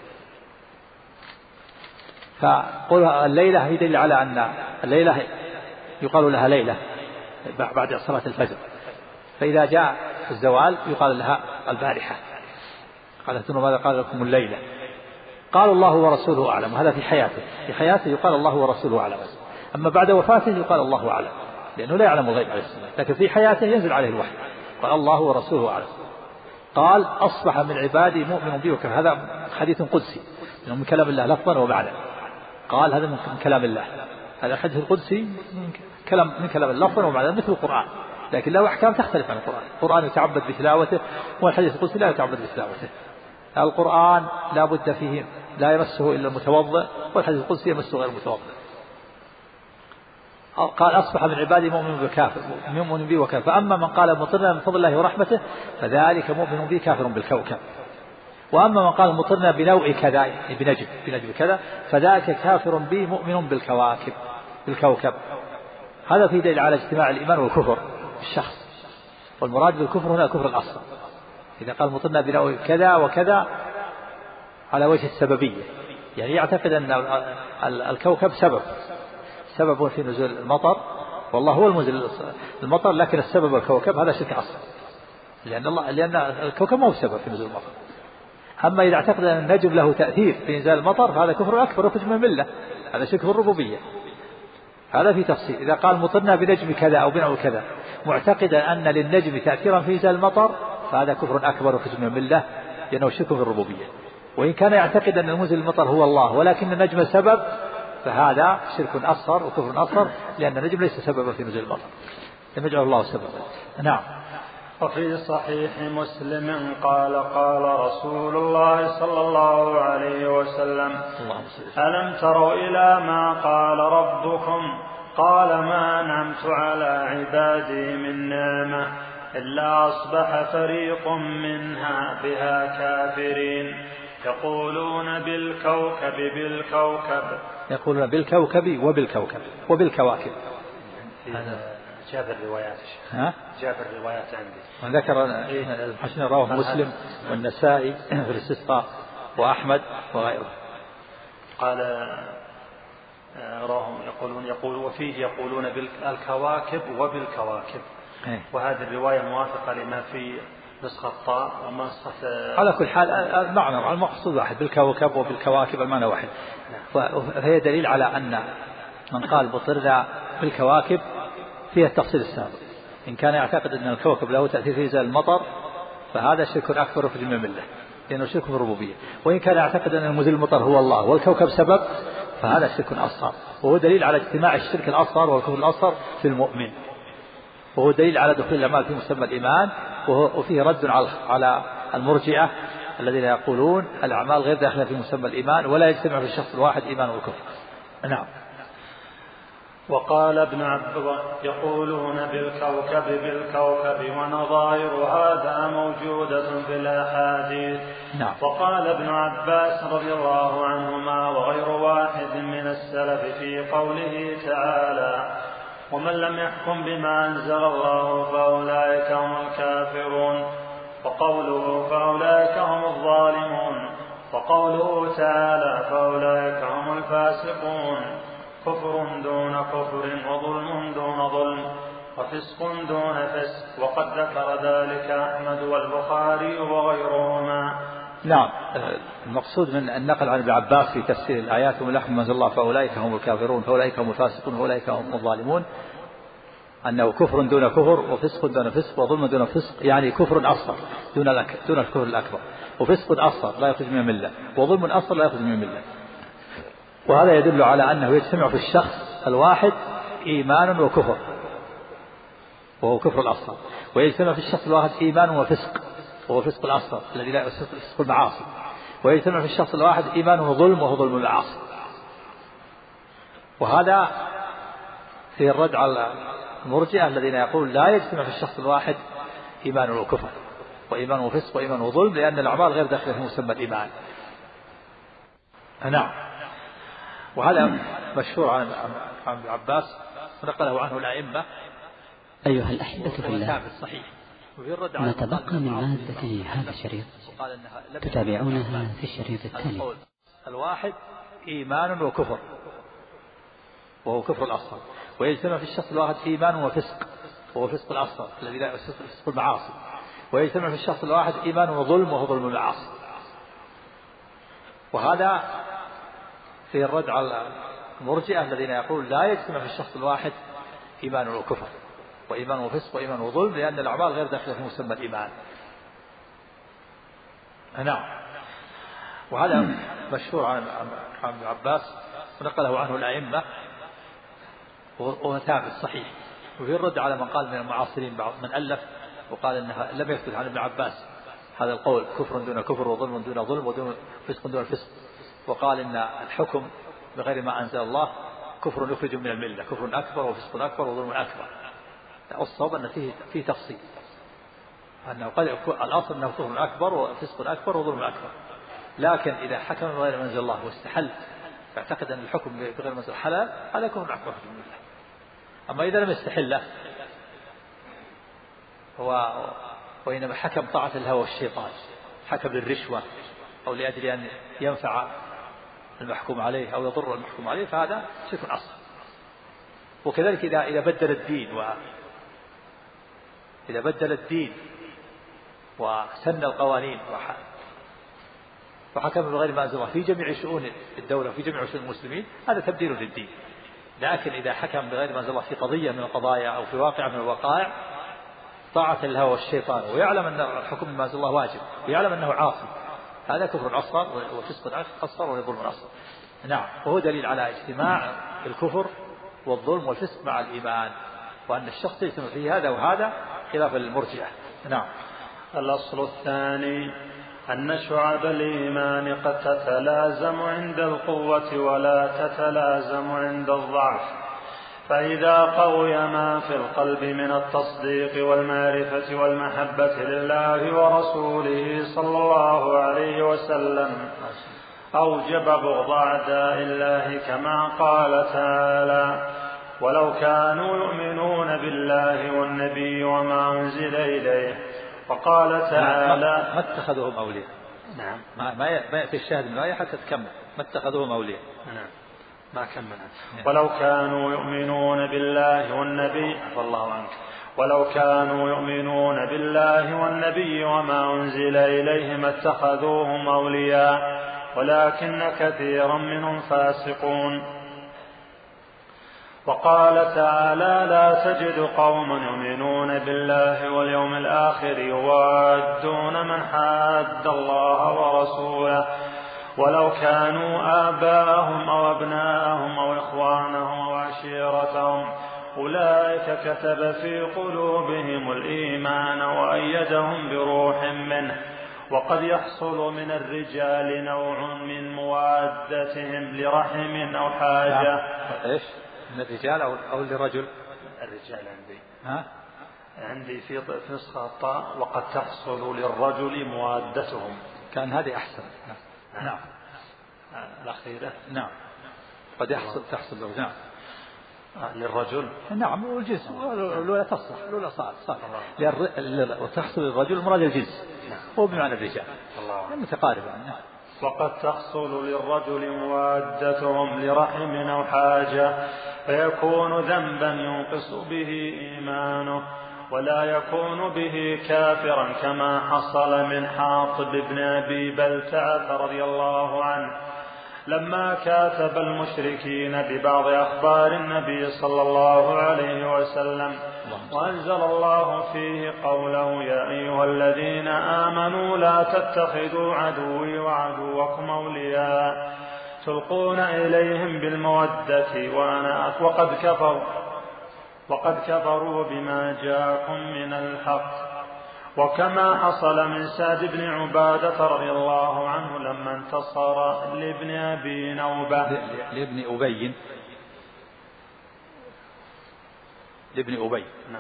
فقول الليلة يدل على أن الليلة يقال لها ليلة بعد صلاة الفجر، فإذا جاء الزوال يقال لها البارحة. قال: أتدرون ماذا قال لكم الليلة؟ قالوا: الله ورسوله أعلم. هذا في حياته يقال الله ورسوله أعلم، أما بعد وفاته يقال الله أعلم، لأنه لا يعلم الغيب عليه السلام، لكن في حياته ينزل عليه الوحي، قال: الله ورسوله أعلم. قال: أصبح من عبادي مؤمن بي وكافر. هذا حديث قدسي من كلام الله لفظا ومعنى. قال: هذا من كلام الله، هذا الحديث القدسي من كلام الله لفظا ومعنى، مثل القرآن، لكن له أحكام تختلف عن القرآن. القرآن يتعبد بتلاوته، والحديث القدسي لا يتعبد بتلاوته. القرآن لا بد فيه لا يمسه إلا المتوضئ، والحديث القدسي يمسه غير المتوضئ. قال: أصبح من عبادي مؤمن بي وكافر، فأما من قال مطرنا من فضل الله ورحمته فذلك مؤمن بي كافر بالكوكب، وأما من قال مطرنا بنوع كذا، بنجم كذا، فذلك كافر بي مؤمن بالكوكب. هذا في دليل على اجتماع الإيمان والكفر الشخص، والمراد بالكفر هنا الكفر الأصغر. إذا قال مطرنا بنوع كذا وكذا على وجه السببية، يعني يعتقد أن الكوكب سبب في نزول المطر، والله هو المنزل المطر، لكن السبب الكوكب، هذا شرك أصغر، لأن الكوكب ما هو السبب في نزول المطر. أما إذا اعتقد أن النجم له تأثير في إنزال المطر فهذا كفر أكبر وخرج من الملة، هذا شرك في الربوبية. هذا في تفصيل. إذا قال مطرنا بنجم كذا أو بنوع كذا معتقدا أن للنجم تأثيرا في إنزال المطر فهذا كفر أكبر وخرج من الملة، لأنه شرك في الربوبية. وإن كان يعتقد أن منزل المطر هو الله ولكن النجم سبب، فهذا شرك أصغر وكفر أصغر، لأن النجم ليس سببا في نزول المطر، لم يجعل الله سببا. نعم. وفي صحيح مسلم قال قال رسول الله صلى الله عليه وسلم ألم تروا إلى ما قال ربكم قال ما أنعمت على عبادي من نعمة إلا أصبح فريق منها بها كافرين يقولون بالكوكب يقولون بالكوكب وبالكواكب. هذا جاب الروايات جاب الروايات عندي وذكر الحسن رواه مسلم والنسائي في الاستسقاء وأحمد وغيره. قال راهم يقول وفيه يقولون بالكواكب وبالكواكب، وهذه الرواية موافقة لما في نسخة طاء ونسخة. على كل حال المعنى المقصود واحد، بالكوكب وبالكواكب المعنى واحد. فهي دليل على أن من قال بطرنا بالكواكب فيها التفصيل السابق. إن كان يعتقد أن الكوكب له تأثير في إنزال المطر فهذا شرك أكبر في الملة لأنه شرك في الربوبية. وإن كان يعتقد أن المنزل المطر هو الله والكوكب سبب فهذا شرك أصغر، وهو دليل على اجتماع الشرك الأصغر والكفر الأصغر في المؤمن، وهو دليل على دخول الأعمال في مسمى الإيمان. وفيه رد على المرجئة الذين يقولون الأعمال غير داخلة في مسمى الإيمان ولا يجتمع في الشخص الواحد إيمان والكفر. نعم. وقال ابن عباس يقولون بالكوكب ونظائر هذا موجودة في الأحاديث. نعم. وقال ابن عباس رضي الله عنهما وغير واحد من السلف في قوله تعالى ومن لم يحكم بما أنزل الله فأولئك هم الكافرون، وقوله فأولئك هم الظالمون، وقوله تعالى فأولئك هم الفاسقون، كفر دون كفر وظلم دون ظلم وفسق دون فسق، وقد ذكر ذلك أحمد والبخاري وغيرهما. نعم. المقصود من النقل عن ابن عباس في تفسير الآيات ومن لحم أنزل الله فأولئك هم الكافرون فأولئك هم الفاسقون فأولئك هم الظالمون أنه كفر دون كفر وفسق دون فسق وظلم دون فسق، يعني كفر أصغر دون الكفر الأكبر، وفسق أصغر لا يخرج من الملة، وظلم أصغر لا يخرج من الملة. وهذا يدل على أنه يجتمع في الشخص الواحد إيمان وكفر وهو كفر الأصغر، ويجتمع في الشخص الواحد إيمان وفسق وهو فسق الأصغر الذي لا فسق المعاصي، ويجتمع في الشخص الواحد إيمان وظلم وهو ظلم المعاصي. وهذا في الرد على المرجئة الذين يقول لا يجتمع في الشخص الواحد إيمان وكفر وإيمان وفسق وإيمان وظلم لأن الأعمال غير داخلة في مسمى الإيمان. نعم. وهذا مشهور عن ابن عباس ونقله عنه الأئمة. أيها الأحبة في الله، ما تبقى من مادة هذا الشريط تتابعونها في الشريط التالي. الواحد إيمان وكفر وهو كفر الأصغر، ويجتمع في الشخص الواحد إيمان وفسق وهو فسق الأصغر الذي لا فسق المعاصي، ويجتمع في الشخص الواحد إيمان وظلم وهو ظلم المعاصي. وهذا في الرد على المرجئة الذين يقول لا يجتمع في الشخص الواحد إيمان وكفر وإيمان وفسق وإيمان وظلم لأن الأعمال غير داخلة في مسمى الإيمان. نعم. وهذا مشهور عن ابن عباس ونقله عنه الأئمة وهو ثابت صحيح. وفي الرد على من قال من المعاصرين بعض من ألف وقال أنها لم يثبت عن ابن عباس هذا القول كفر دون كفر وظلم دون ظلم وفسق دون فسق، وقال إن الحكم بغير ما أنزل الله كفر يخرج من الملة، كفر أكبر وفسق أكبر وظلم أكبر. الصواب أن فيه تفصيل أنه قد الأصل أنه كفر أكبر وفسق أكبر وظلم أكبر، لكن إذا حكم بغير ما أنزل الله واستحل يعتقد أن الحكم بغير ما أنزل حلال هذا كفر أكبر في الملة. أما إذا لم يستحله وإنما حكم طاعة الهوى والشيطان، حكم للرشوة أو لأجل أن ينفع المحكوم عليه أو يضر المحكوم عليه فهذا شرك أصغر. وكذلك إذا بدل الدين وسن القوانين وحكم بغير ما أنزل الله في جميع شؤون الدولة وفي جميع شؤون المسلمين هذا تبديل للدين. لكن إذا حكم بغير ما أنزل الله في قضية من القضايا أو في واقع من الوقائع طاعة الهوى والشيطان ويعلم أن الحكم بما أنزل الله واجب ويعلم أنه عاصي هذا كفر أصغر وفسق أصغر وظلم أصغر. نعم. وهو دليل على اجتماع الكفر والظلم والفسق مع الإيمان، وأن الشخص يجتمع فيه هذا وهذا خلاف المرجئة نعم. الأصل الثاني أن شعب الإيمان قد تتلازم عند القوة ولا تتلازم عند الضعف، فإذا قوي ما في القلب من التصديق والمعرفة والمحبة لله ورسوله صلى الله عليه وسلم أوجب بغض أعداء الله، كما قال تعالى: ولو كانوا يؤمنون بالله والنبي وما أنزل إليه. وقال تعالى: ما اتخذوهم أولياء. نعم. ما يأتي الشاهد من الآية حتى تكمل. ما اتخذوهم أولياء. نعم. ما كمل. ولو كانوا يؤمنون بالله والنبي، عفى الله عنك، ولو كانوا يؤمنون بالله والنبي وما أنزل إليهم اتخذوهم أولياء ولكن كثيرا منهم فاسقون. وقال تعالى: لا تجد قوما يؤمنون بالله واليوم الآخر يوادون من حاد الله ورسوله ولو كانوا آباءهم أو أبناءهم أو إخوانهم أو عشيرتهم أولئك كتب في قلوبهم الإيمان وأيدهم بروح منه. وقد يحصل من الرجال نوع من موادتهم لرحم أو حاجة. إيش؟ من الرجال أو للرجل؟ الرجال عندي. ها؟ عندي في نسخة طاء وقد تحصل للرجل موادتهم. كان هذه أحسن. نعم. الأخيرة. نعم. قد تحصل له. نعم. للرجل. نعم. والجنس ولا تصح ولا صح. وتحصل للرجل مراد الجنس. هو بمعنى الرجال. متقارب يعني. وقد تحصل للرجل موادتهم لرحم أو حاجة فيكون ذنبا ينقص به إيمانه ولا يكون به كافرا، كما حصل من حاطب بن أبي بلتعة رضي الله عنه لما كاتب المشركين ببعض أخبار النبي صلى الله عليه وسلم، وأنزل الله فيه قوله: يا أيها الذين آمنوا لا تتخذوا عدوي وعدوكم أولياء تلقون إليهم بالمودة وقد كفروا بما جاءكم من الحق. وكما حصل من سعد بن عبادة رضي الله عنه لما انتصر لابن أبي نوبة لابن أبي نعم.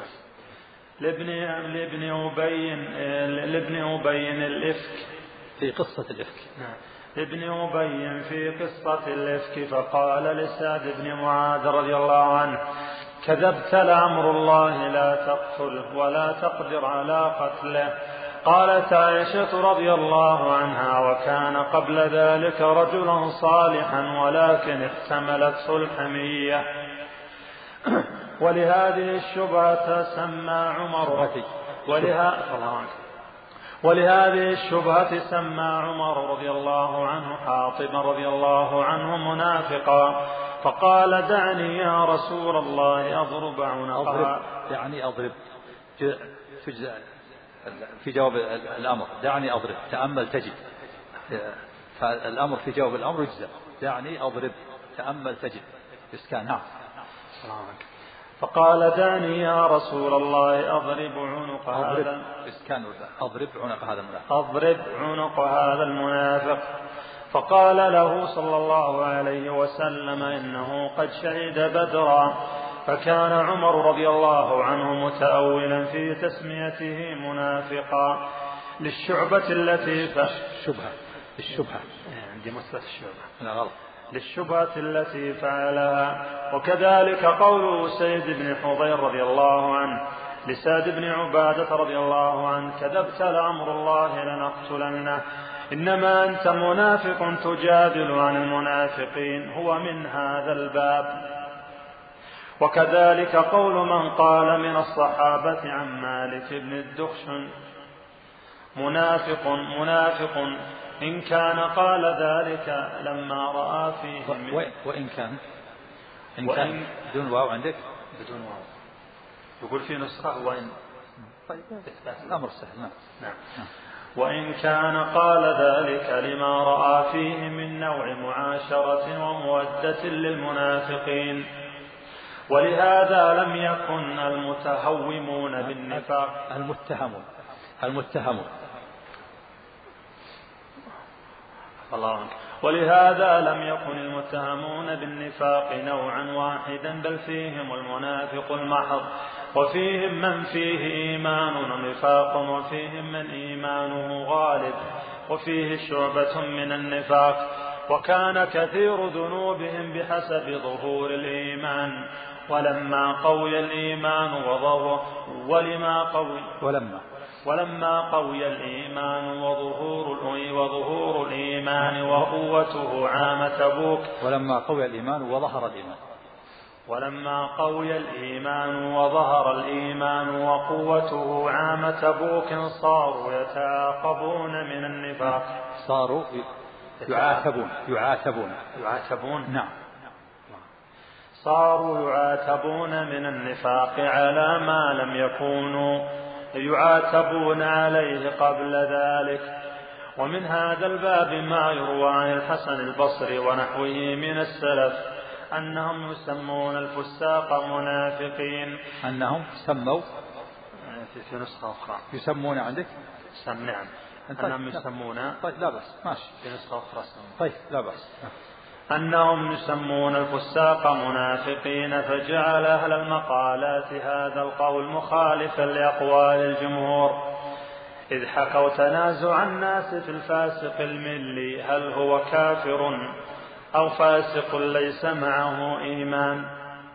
لابن أبي الإفك في قصة الإفك. نعم. لابن أبي في قصة الإفك فقال لسعد بن معاذ رضي الله عنه: كذبت لأمر الله لا تقتله ولا تقدر على قتله. قالت عائشة رضي الله عنها: وكان قبل ذلك رجلا صالحا ولكن احتملته الحمية. ولهذه الشبهة سمى عمر رضي الله عنه حاطبا رضي الله عنه منافقا فقال: دعني يا رسول الله أضرب عنقها. يعني أضرب في جواب الأمر. دعني أضرب، تأمل تجد. فالأمر في جواب الأمر يجزم. دعني أضرب، تأمل تجد. إسكان. نعم. فقال: دعني يا رسول الله أضرب عنق هذا. إسكان. أضرب عنق هذا المنافق. أضرب عنق هذا المنافق. فقال له صلى الله عليه وسلم: إنه قد شهد بدرا. فكان عمر رضي الله عنه متأولا في تسميته منافقا للشعبة التي الشبهة عندي مثبت الشعبة. لا غلط. للشبهة التي فعلها. وكذلك قول سيد بن حضير رضي الله عنه لسعد بن عبادة رضي الله عنه: كذبت لأمر الله لنقتلنه، إنما أنت منافق تجادل عن المنافقين، هو من هذا الباب. وكذلك قول من قال من الصحابة عن مالك بن الدخشن: منافق إن كان قال ذلك لما رأى فيه وإن كان بدون واو عندك؟ بدون واو. يقول في نسخة وإن. طيب الأمر سهل. نعم. وإن كان قال ذلك لما رأى فيه من نوع معاشرة ومودة للمنافقين. ولهذا لم يكن المتهومون بالنفاق المتهمون. ولهذا لم يكن المتهمون بالنفاق نوعا واحدا، بل فيهم المنافق المحض، وفيهم من فيه إيمان ونفاق، وفيهم من إيمانه غالب، وفيه شعبة من النفاق. وكان كثير ذنوبهم بحسب ظهور الإيمان، ولما قوي الإيمان ولما قوي الإيمان وظهور الإيمان وقوته عام تبوك. ولما قوي الإيمان وظهر الإيمان. ولما قوي الإيمان وظهر الإيمان وقوته عام تبوك صاروا يتعاقبون من النفاق. صاروا يعاتبون. نعم. صاروا يعاتبون من النفاق على ما لم يكونوا يعاتبون عليه قبل ذلك. ومن هذا الباب ما يروى عن الحسن البصري ونحوه من السلف أنهم يسمون الفساق منافقين. أنهم سموا في نسخة أخرى يسمون عندك نعم أنهم يسمون. طيب لا بأس ماشي. في نسخة أخرى طيب لا بأس. أنهم يسمون الفساق منافقين، فجعل أهل المقالات هذا القول مخالفا لأقوال الجمهور، إذ حكوا تنازع الناس في الفاسق الملي هل هو كافر أو فاسق ليس معه إيمان،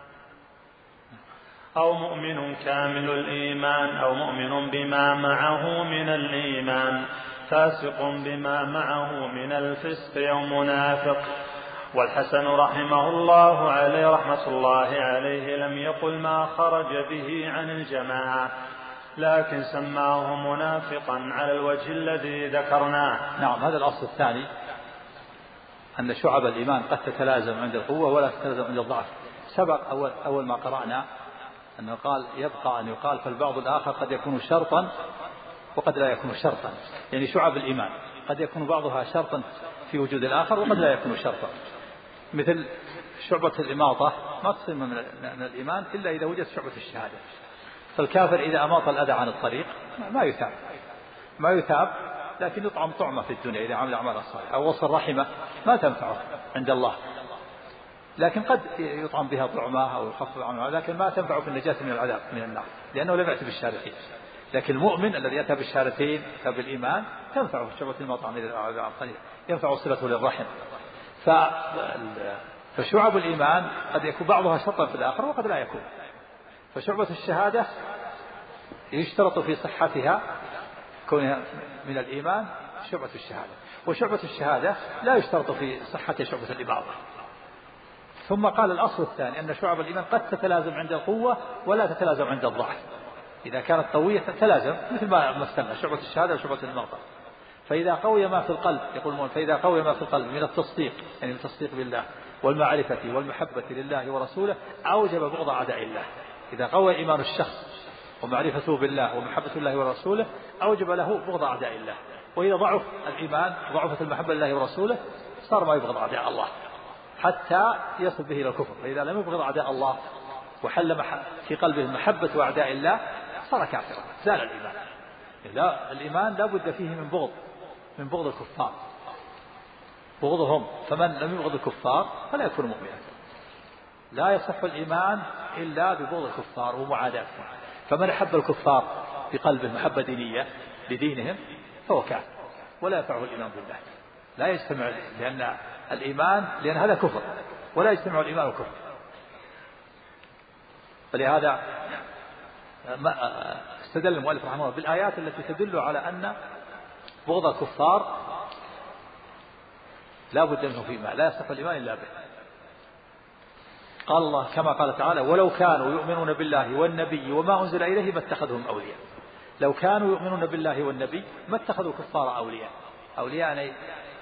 أو مؤمن كامل الإيمان، أو مؤمن بما معه من الإيمان، فاسق بما معه من الفسق أو منافق. والحسن رحمه الله عليه رحمة الله عليه لم يقل ما خرج به عن الجماعة، لكن سماه منافقا على الوجه الذي ذكرناه. نعم. هذا الأصل الثاني، أن شعب الإيمان قد تتلازم عند القوة ولا تتلازم عند الضعف. سبق أول ما قرأنا أنه قال يبقى أن يقال فالبعض الآخر قد يكون شرطا وقد لا يكون شرطا، يعني شعب الإيمان قد يكون بعضها شرطا في وجود الآخر وقد لا يكون شرطا، مثل شعبة الإماطة ما تصير من الإيمان إلا إذا وجدت شعبة الشهادة. فالكافر إذا أماط الأذى عن الطريق ما يثاب، لكن يطعم طعمة في الدنيا إذا عمل أعمال الصالحة، أو وصل رحمة ما تنفعه عند الله، لكن قد يطعم بها طعمة أو يخفف عنها، لكن ما تنفعه في النجاة من العذاب من النار، لأنه لم يأتي بالشهادتين. لكن المؤمن الذي أتى بالشهادتين أتى بالإيمان تنفعه شعبة المطعم إذا عن الطريق، ينفع صلته للرحم. فشعب الإيمان قد يكون بعضها شرطا في الآخر وقد لا يكون. فشعبة الشهادة يشترط في صحتها كونها من الإيمان شعبة الشهادة، وشعبة الشهادة لا يشترط في صحتها شعبة الإباضة. ثم قال الأصل الثاني أن شعب الإيمان قد تتلازم عند القوة ولا تتلازم عند الضعف. إذا كانت قوية تتلازم مثل ما مثلنا شعبة الشهادة وشعبة المغفرة. فإذا قوي ما في القلب يقول فإذا قوي ما في القلب من التصديق، يعني التصديق بالله والمعرفة والمحبة لله ورسوله، أوجب بغض أعداء الله. إذا قوي إيمان الشخص ومعرفته بالله ومحبة الله ورسوله أوجب له بغض أعداء الله. وإذا ضعف الإيمان ضعفت المحبة لله ورسوله صار ما يبغض أعداء الله حتى يصل به إلى الكفر. فإذا لم يبغض أعداء الله وحل في قلبه محبة أعداء الله صار كافرا، زال الإيمان. لا، الإيمان لا بد فيه من بغض الكفار، بغضهم. فمن لم يبغض الكفار فلا يكون مؤمنا. لا يصح الإيمان إلا ببغض الكفار ومعاداتهم. فمن أحب الكفار بقلبه محبة دينية لدينهم فهو كافر ولا ينفعه الإيمان بالله. لا يجتمع، لأن هذا كفر، ولا يجتمع الإيمان والكفر. فلهذا استدل المؤلف رحمه الله بالآيات التي تدل على أن بغض الكفار لا بد منه فيما لا يصح الإيمان إلا به. قال الله كما قال تعالى ولو كانوا يؤمنون بالله والنبي وما أنزل إليه ما اتخذهم أولياء. لو كانوا يؤمنون بالله والنبي ما اتخذوا كفار أولياء يعني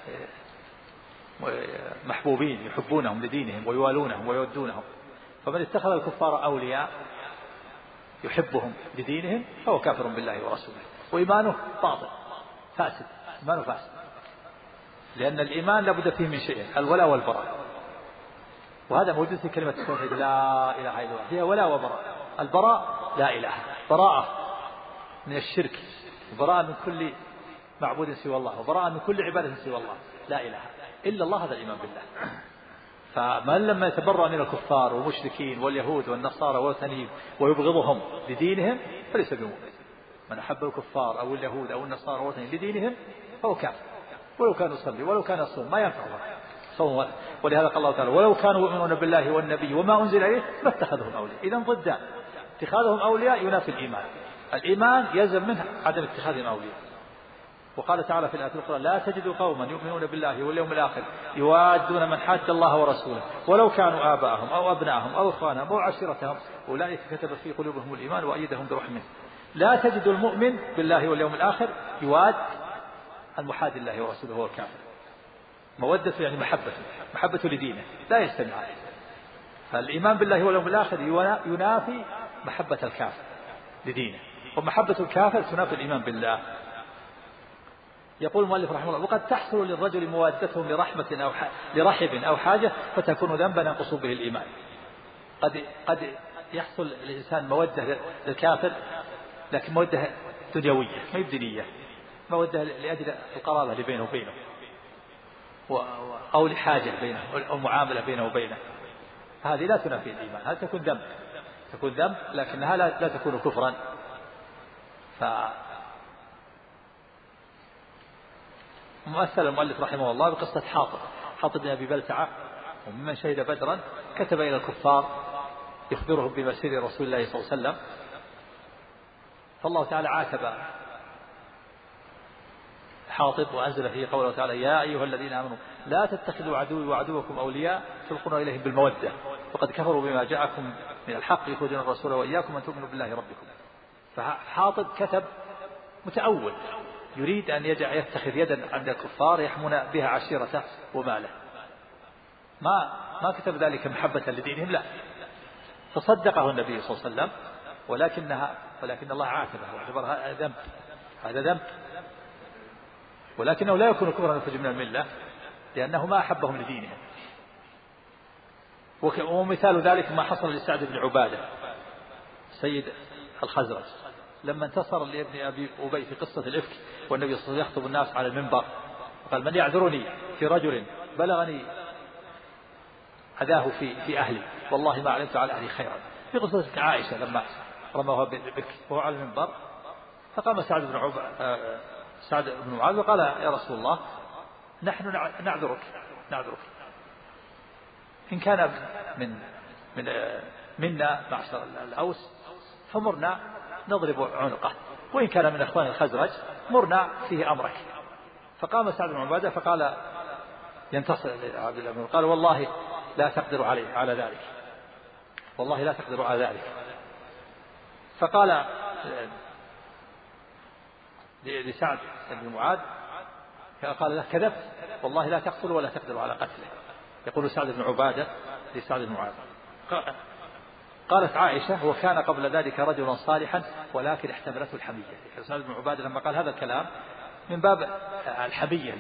محبوبين يحبونهم لدينهم ويوالونهم ويودونهم. فمن اتخذ الكفار أولياء يحبهم لدينهم فهو كافر بالله ورسوله، وإيمانه باطل فاسد، إيمانه فاسد. لأن الإيمان لابد فيه من شيء، الولاء والبراء، وهذا موجود في كلمة التوحيد لا إله إلا الله، هي ولاء وبراء. البراء لا إله، براءة من الشرك وبراء من كل معبود سوى الله، وبراء من كل عبادة سوى الله، لا إله إلا الله، هذا الإيمان بالله. فمن لما يتبرأ من الكفار والمشركين واليهود والنصارى والوثنيين ويبغضهم لدينهم فليس بمؤمن. من أحب الكفار أو اليهود أو النصارى والوثنيين لدينهم فهو كافر، ولو كان يصلي ولو كان يصوم ما ينفعه صوم. ولهذا قال الله تعالى: ولو كانوا يؤمنون بالله والنبي وما أنزل إليه ما اتخذهم أولياء. إذن ضدان، اتخاذهم أولياء ينافي الإيمان، الإيمان يلزم منه عدم اتخاذهم أولياء. وقال تعالى في الآية الأخرى: لا تجد قوما يؤمنون بالله واليوم الآخر يوادون من حاد الله ورسوله ولو كانوا آباءهم أو أبناءهم أو إخوانهم أو عشيرتهم أولئك كتب في قلوبهم الإيمان وأيدهم بروح منه. لا تجد المؤمن بالله واليوم الآخر يواد المحاد الله ورسوله هو الكافر. مودته يعني محبته لدينه لا يجتمع. فالإيمان بالله واليوم الآخر ينافي محبة الكافر لدينه، ومحبة الكافر تنافي الإيمان بالله. يقول المؤلف رحمه الله: وقد تحصل للرجل موادتهم لرحب أو حاجة فتكون ذنبا ينقص به الإيمان. قد يحصل الإنسان مودة للكافر لكن مودة دنيوية ما دينية، مودة لأجل القرابة اللي بينه وبينه أو لحاجة بينه أو معاملة بينه وبينه، هذه لا تنافي الإيمان، هذا تكون ذنب لكنها لا تكون كفرا. مثل المؤلف رحمه الله بقصة حاطب بن أبي بلتعة، وممن شهد بدرا كتب إلى الكفار يخبرهم بمسير رسول الله صلى الله عليه وسلم، فالله تعالى عاتب حاطب وأنزل فيه قوله تعالى: يا أيها الذين آمنوا لا تتخذوا عدوي وعدوكم أولياء تلقون إليهم بالمودة فقد كفروا بما جاءكم من الحق يخرجون الرسول وإياكم أن تؤمنوا بالله ربكم. فحاطب كتب متأول يريد أن يتخذ يدا عند الكفار يحمون بها عشيرته وماله، ما كتب ذلك محبة لدينهم، لا. فصدقه النبي صلى الله عليه وسلم، ولكن الله عاتبه واعتبرها ذنب، هذا ذنب، ولكنه لا يكون كفرا يخرج من الملة لأنه ما أحبهم لدينهم. ومثال ذلك ما حصل لسعد بن عبادة سيد الخزرج لما انتصر لابن أبي أبي في قصة الإفك، والنبي صلى الله عليه وسلم يخطب الناس على المنبر قال: من يعذرني في رجل بلغني أذاه في أهلي والله ما علمت على أهلي خيرا. في قصة عائشة لما رموها بالإفك وهو على المنبر، فقام سعد بن معاذ وقال: يا رسول الله نحن نعذرك إن كان منا معشر الأوس فمرنا نضرب عنقه، وإن كان من إخوان الخزرج مرنا فيه أمرك. فقام سعد بن عبادة فقال ينتصر لعبد الله بن، قال: والله لا تقدر على ذلك، والله لا تقدر على ذلك. فقال لسعد بن معاذ قال له: كذبت، والله لا تقتل ولا تقدر على قتله. يقول سعد بن عبادة لسعد بن معاذ. قالت عائشة: وكان قبل ذلك رجلا صالحا ولكن احتملته الحمية. سعد بن عبادة لما قال هذا الكلام من باب الحمية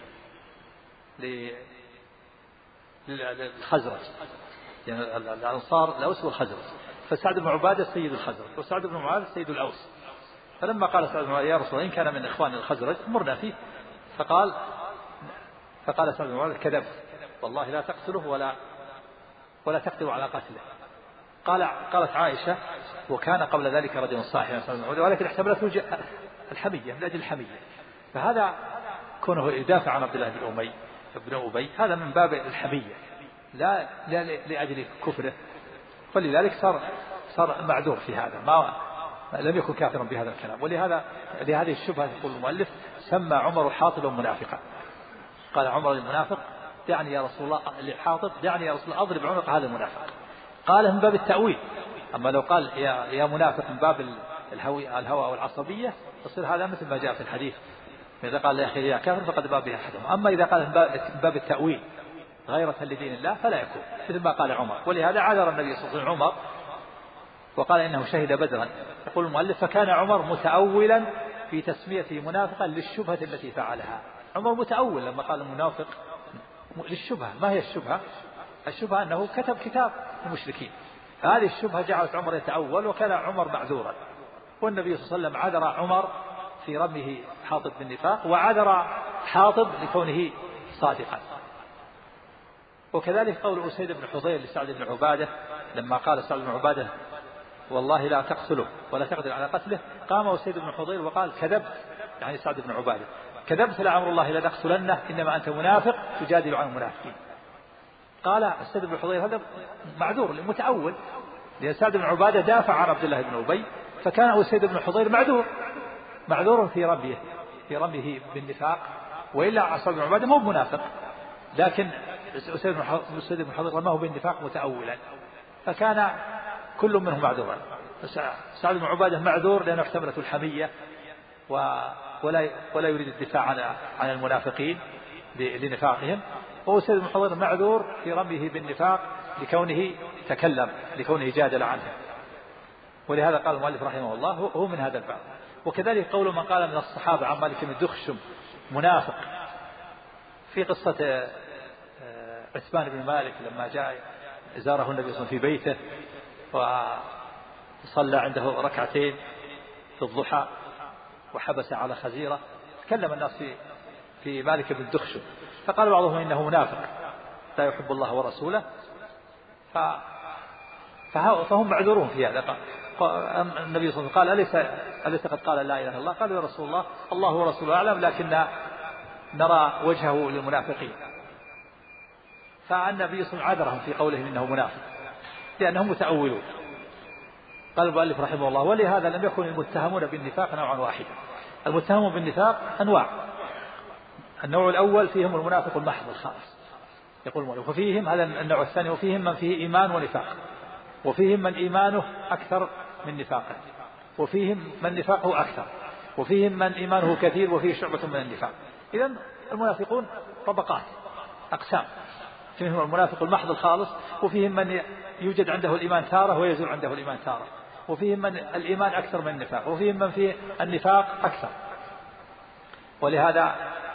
للخزرج، يعني الأنصار الأوس والخزرج، فسعد بن عبادة سيد الخزرج وسعد بن معاذ سيد الأوس. فلما قال سعد بن معاذ: يا رسول الله إن كان من إخوان الخزرج مرنا فيه، فقال سعد بن معاذ: كذبت، والله لا تقتله ولا تقدر على قتله. قالت عائشة: وكان قبل ذلك رجل صالح ولكن احتملته الحمية من أجل الحمية. فهذا كونه يدافع عن عبد الله بن أبي هذا من باب الحمية لا لأجل كفره، فلذلك صار معذور في هذا، ما لم يكن كافرا بهذا الكلام. لهذه الشبهة يقول المؤلف: سمى عمر حاطبا منافقا. قال عمر للمنافق: دعني يا رسول الله، لحاطب: دعني يا رسول الله أضرب عنق هذا المنافق. قال من باب التأويل، أما لو قال يا منافق من باب الهوى والعصبية يصير هذا مثل ما جاء في الحديث: إذا قال يا أخي يا كافر فقد باب أحدهم. أما إذا قال من باب التأويل غيرة لدين الله فلا يكون، مثل ما قال عمر. ولهذا عذر النبي صلى الله عليه وسلم عمر وقال إنه شهد بدرا. يقول المؤلف: فكان عمر متأولا في تسميته منافقا للشبهة التي فعلها. عمر متأول لما قال المنافق للشبهة. ما هي الشبهة؟ الشبهة أنه كتب كتاب المشركين، هذه الشبهة جعلت عمر يتأول، وكان عمر معذورا، والنبي صلى الله عليه وسلم عذر عمر في رميه حاطب بالنفاق، وعذر حاطب لكونه صادقا. وكذلك قول أسيد بن حضير لسعد بن عبادة لما قال سعد بن عبادة والله لا تقتله ولا تقدر على قتله، قام أسيد بن حضير وقال كذبت، يعني سعد بن عبادة، كذبت لعمر الله لا تقتلنه إنما أنت منافق تجادل عن المنافقين. قال أسيد بن حضير هذا معذور متأول، لأن سعد بن عبادة دافع عن عبد الله بن أبي، فكان أسيد بن حضير معذور في رميه بالنفاق، وإلا سعد بن عبادة مو منافق، لكن أسيد بن حضير رماه بالنفاق متأولا، فكان كل منهم معذورا. سعد بن عبادة معذور لأنه احتملته الحمية ولا يريد الدفاع عن المنافقين لنفاقهم، وأسيد بن حضير معذور في رميه بالنفاق لكونه تكلم، لكونه جادل عنه. ولهذا قال المؤلف رحمه الله هو من هذا الباب. وكذلك قول من قال من الصحابة عن مالك بن دخشم منافق في قصة عثمان بن مالك لما جاء زاره النبي صلى الله عليه وسلم في بيته وصلى عنده ركعتين في الضحى وحبس على خزيرة، تكلم الناس في مالك بن دخشم، فقال بعضهم إنه منافق لا يحب الله ورسوله، فهم معذورون في هذا. النبي صلى الله عليه وسلم قال أليس قد قال لا إله إلا الله؟ قالوا يا رسول الله الله ورسوله أعلم، لكن نرى وجهه للمنافقين. فالنبي صلى الله عليه وسلم عذرهم في قوله إنه منافق لأنهم متأولون. قال المؤلف رحمه الله ولهذا لم يكن المتهمون بالنفاق نوعا واحدا. المتهمون بالنفاق أنواع، النوع الأول فيهم المنافق المحض الخالص يقول المؤلف، وفيهم هذا النوع الثاني، وفيهم من فيه إيمان ونفاق، وفيهم من إيمانه أكثر من نفاقه، وفيهم من نفاقه أكثر، وفيهم من إيمانه كثير وفيه شعبة من النفاق. إذن المنافقون طبقات أقسام، فيهم المنافق المحض الخالص، وفيهم من يوجد عنده الإيمان تارة ويزول عنده الإيمان تارة، وفيهم من الإيمان أكثر من النفاق، وفيهم من فيه النفاق أكثر. ولهذا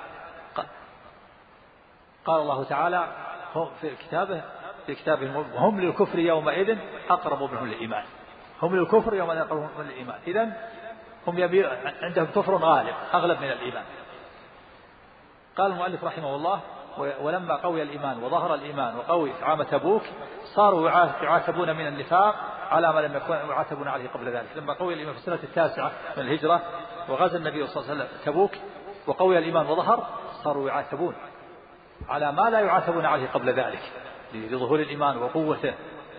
قال الله تعالى في كتابه هم للكفر يومئذ أقرب منهم للإيمان، هم للكفر يومئذ أقرب منهم للإيمان. إذن هم عندهم كفر غالب أغلب من الإيمان. قال المؤلف رحمه الله ولما قوي الإيمان وظهر الإيمان وقوي في عام تبوك صاروا يعاتبون من النفاق على ما لم يكن يعاتبون عليه قبل ذلك. لما قوي الإيمان في السنة 9 من الهجرة وغزا النبي صلى الله عليه وسلم تبوك وقوي الإيمان وظهر، صاروا يعاتبون على ما لا يعاتبون عليه قبل ذلك لظهور الإيمان وقوته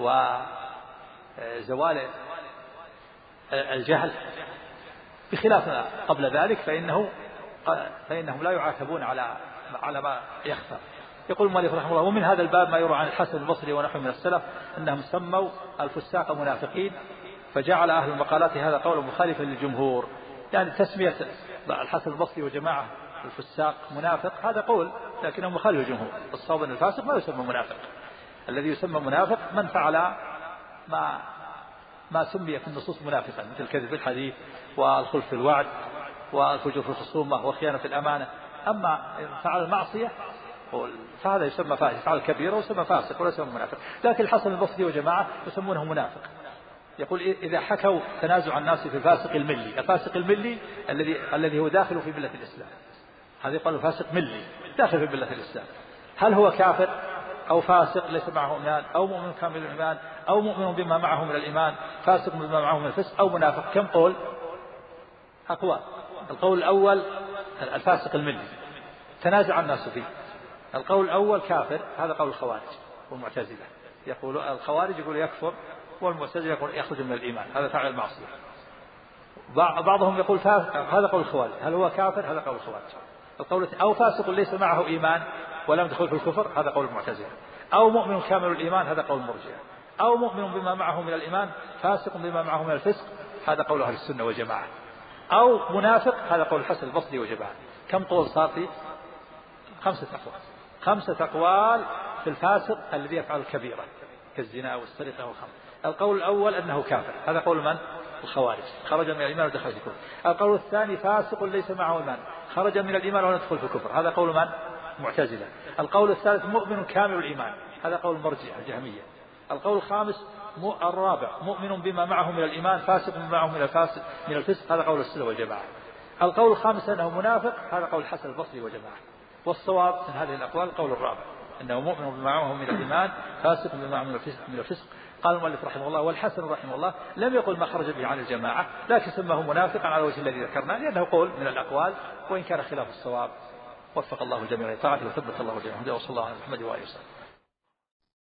وزوال الجهل، بخلاف قبل ذلك فإنهم لا يعاتبون على ما يخفى. يقول المؤلف رحمه الله ومن هذا الباب ما يروى عن الحسن البصري ونحو من السلف أنهم سموا الفساق منافقين، فجعل أهل المقالات هذا قولا مخالفا للجمهور. يعني تسمية الحسن البصري وجماعة الفساق منافق هذا قول لكنه مخالف للجمهور. الصواب أن الفاسق ما يسمى منافق، الذي يسمى منافق من فعل ما سمي في النصوص منافقا، مثل الكذب في الحديث والخلف في الوعد والفجور في الخصومة وخيانة في الأمانة. أما فعل المعصية فهذا يسمى فاسق، فعل الكبيرة ويسمى فاسق ولا يسمى منافق. لكن الحسن البصري وجماعة يسمونه منافق. يقول إذا حكوا تنازع الناس في الفاسق الملي، الفاسق الملي الذي هو داخل في ملة الإسلام، هذا يقال فاسق ملي داخل في ملة الإسلام، هل هو كافر أو فاسق ليس معه إيمان أو مؤمن كامل الإيمان أو مؤمن بما معه من الإيمان فاسق بما معه من الفسق أو منافق؟ كم قول؟ أقوال. القول الأول الفاسق الملي تنازع الناس فيه. القول الأول كافر، هذا قول الخوارج والمعتزلة، يقول الخوارج يقول يكفر والمعتزلة يقول يخرج من الإيمان، هذا فعل المعصية. بعضهم يقول هذا قول الخوارج، هل هو كافر؟ هذا قول الخوارج. القول أو فاسق ليس معه إيمان ولم يدخل في الكفر، هذا قول المعتزلة. أو مؤمن كامل الإيمان، هذا قول المرجئة. أو مؤمن بما معه من الإيمان فاسق بما معه من الفسق، هذا قول أهل السنة والجماعة. أو منافق، هذا قول الحسن البصري وجماعة. كم قول صار فيه؟ 5 أقوال. 5 أقوال في الفاسق الذي يفعل الكبيرة كالزنا والسرقة والخمر. القول الأول أنه كافر، هذا قول من؟ الخوارج، خرج من الإيمان ودخل في الكفر. القول الثاني فاسق ليس معه إيمان، خرج من الإيمان ولم يدخل في الكفر، هذا قول من؟ معتزلة. القول الثالث مؤمن كامل الإيمان، هذا قول المرجئة الجهمية. القول الخامس الرابع مؤمن بما معه من الإيمان فاسق بما معه من الفسق، هذا قول السنة والجماعة. القول الخامس أنه منافق، هذا قول الحسن البصري وجماعة، والصواب من هذه الأقوال القول الرابع أنه مؤمن بما معه من الإيمان فاسق بما معه من الفسق. قال المؤلف رحمه الله: والحسن رحمه الله لم يقل ما خرج به عن الجماعة، لكن سماه منافقا على وجه الذي ذكرنا، لأنه قول من الأقوال وإن كان خلاف الصواب. وفق الله الجميع لطاعته وثبت الله الجميع، وصلى الله على محمد وآله وسلم.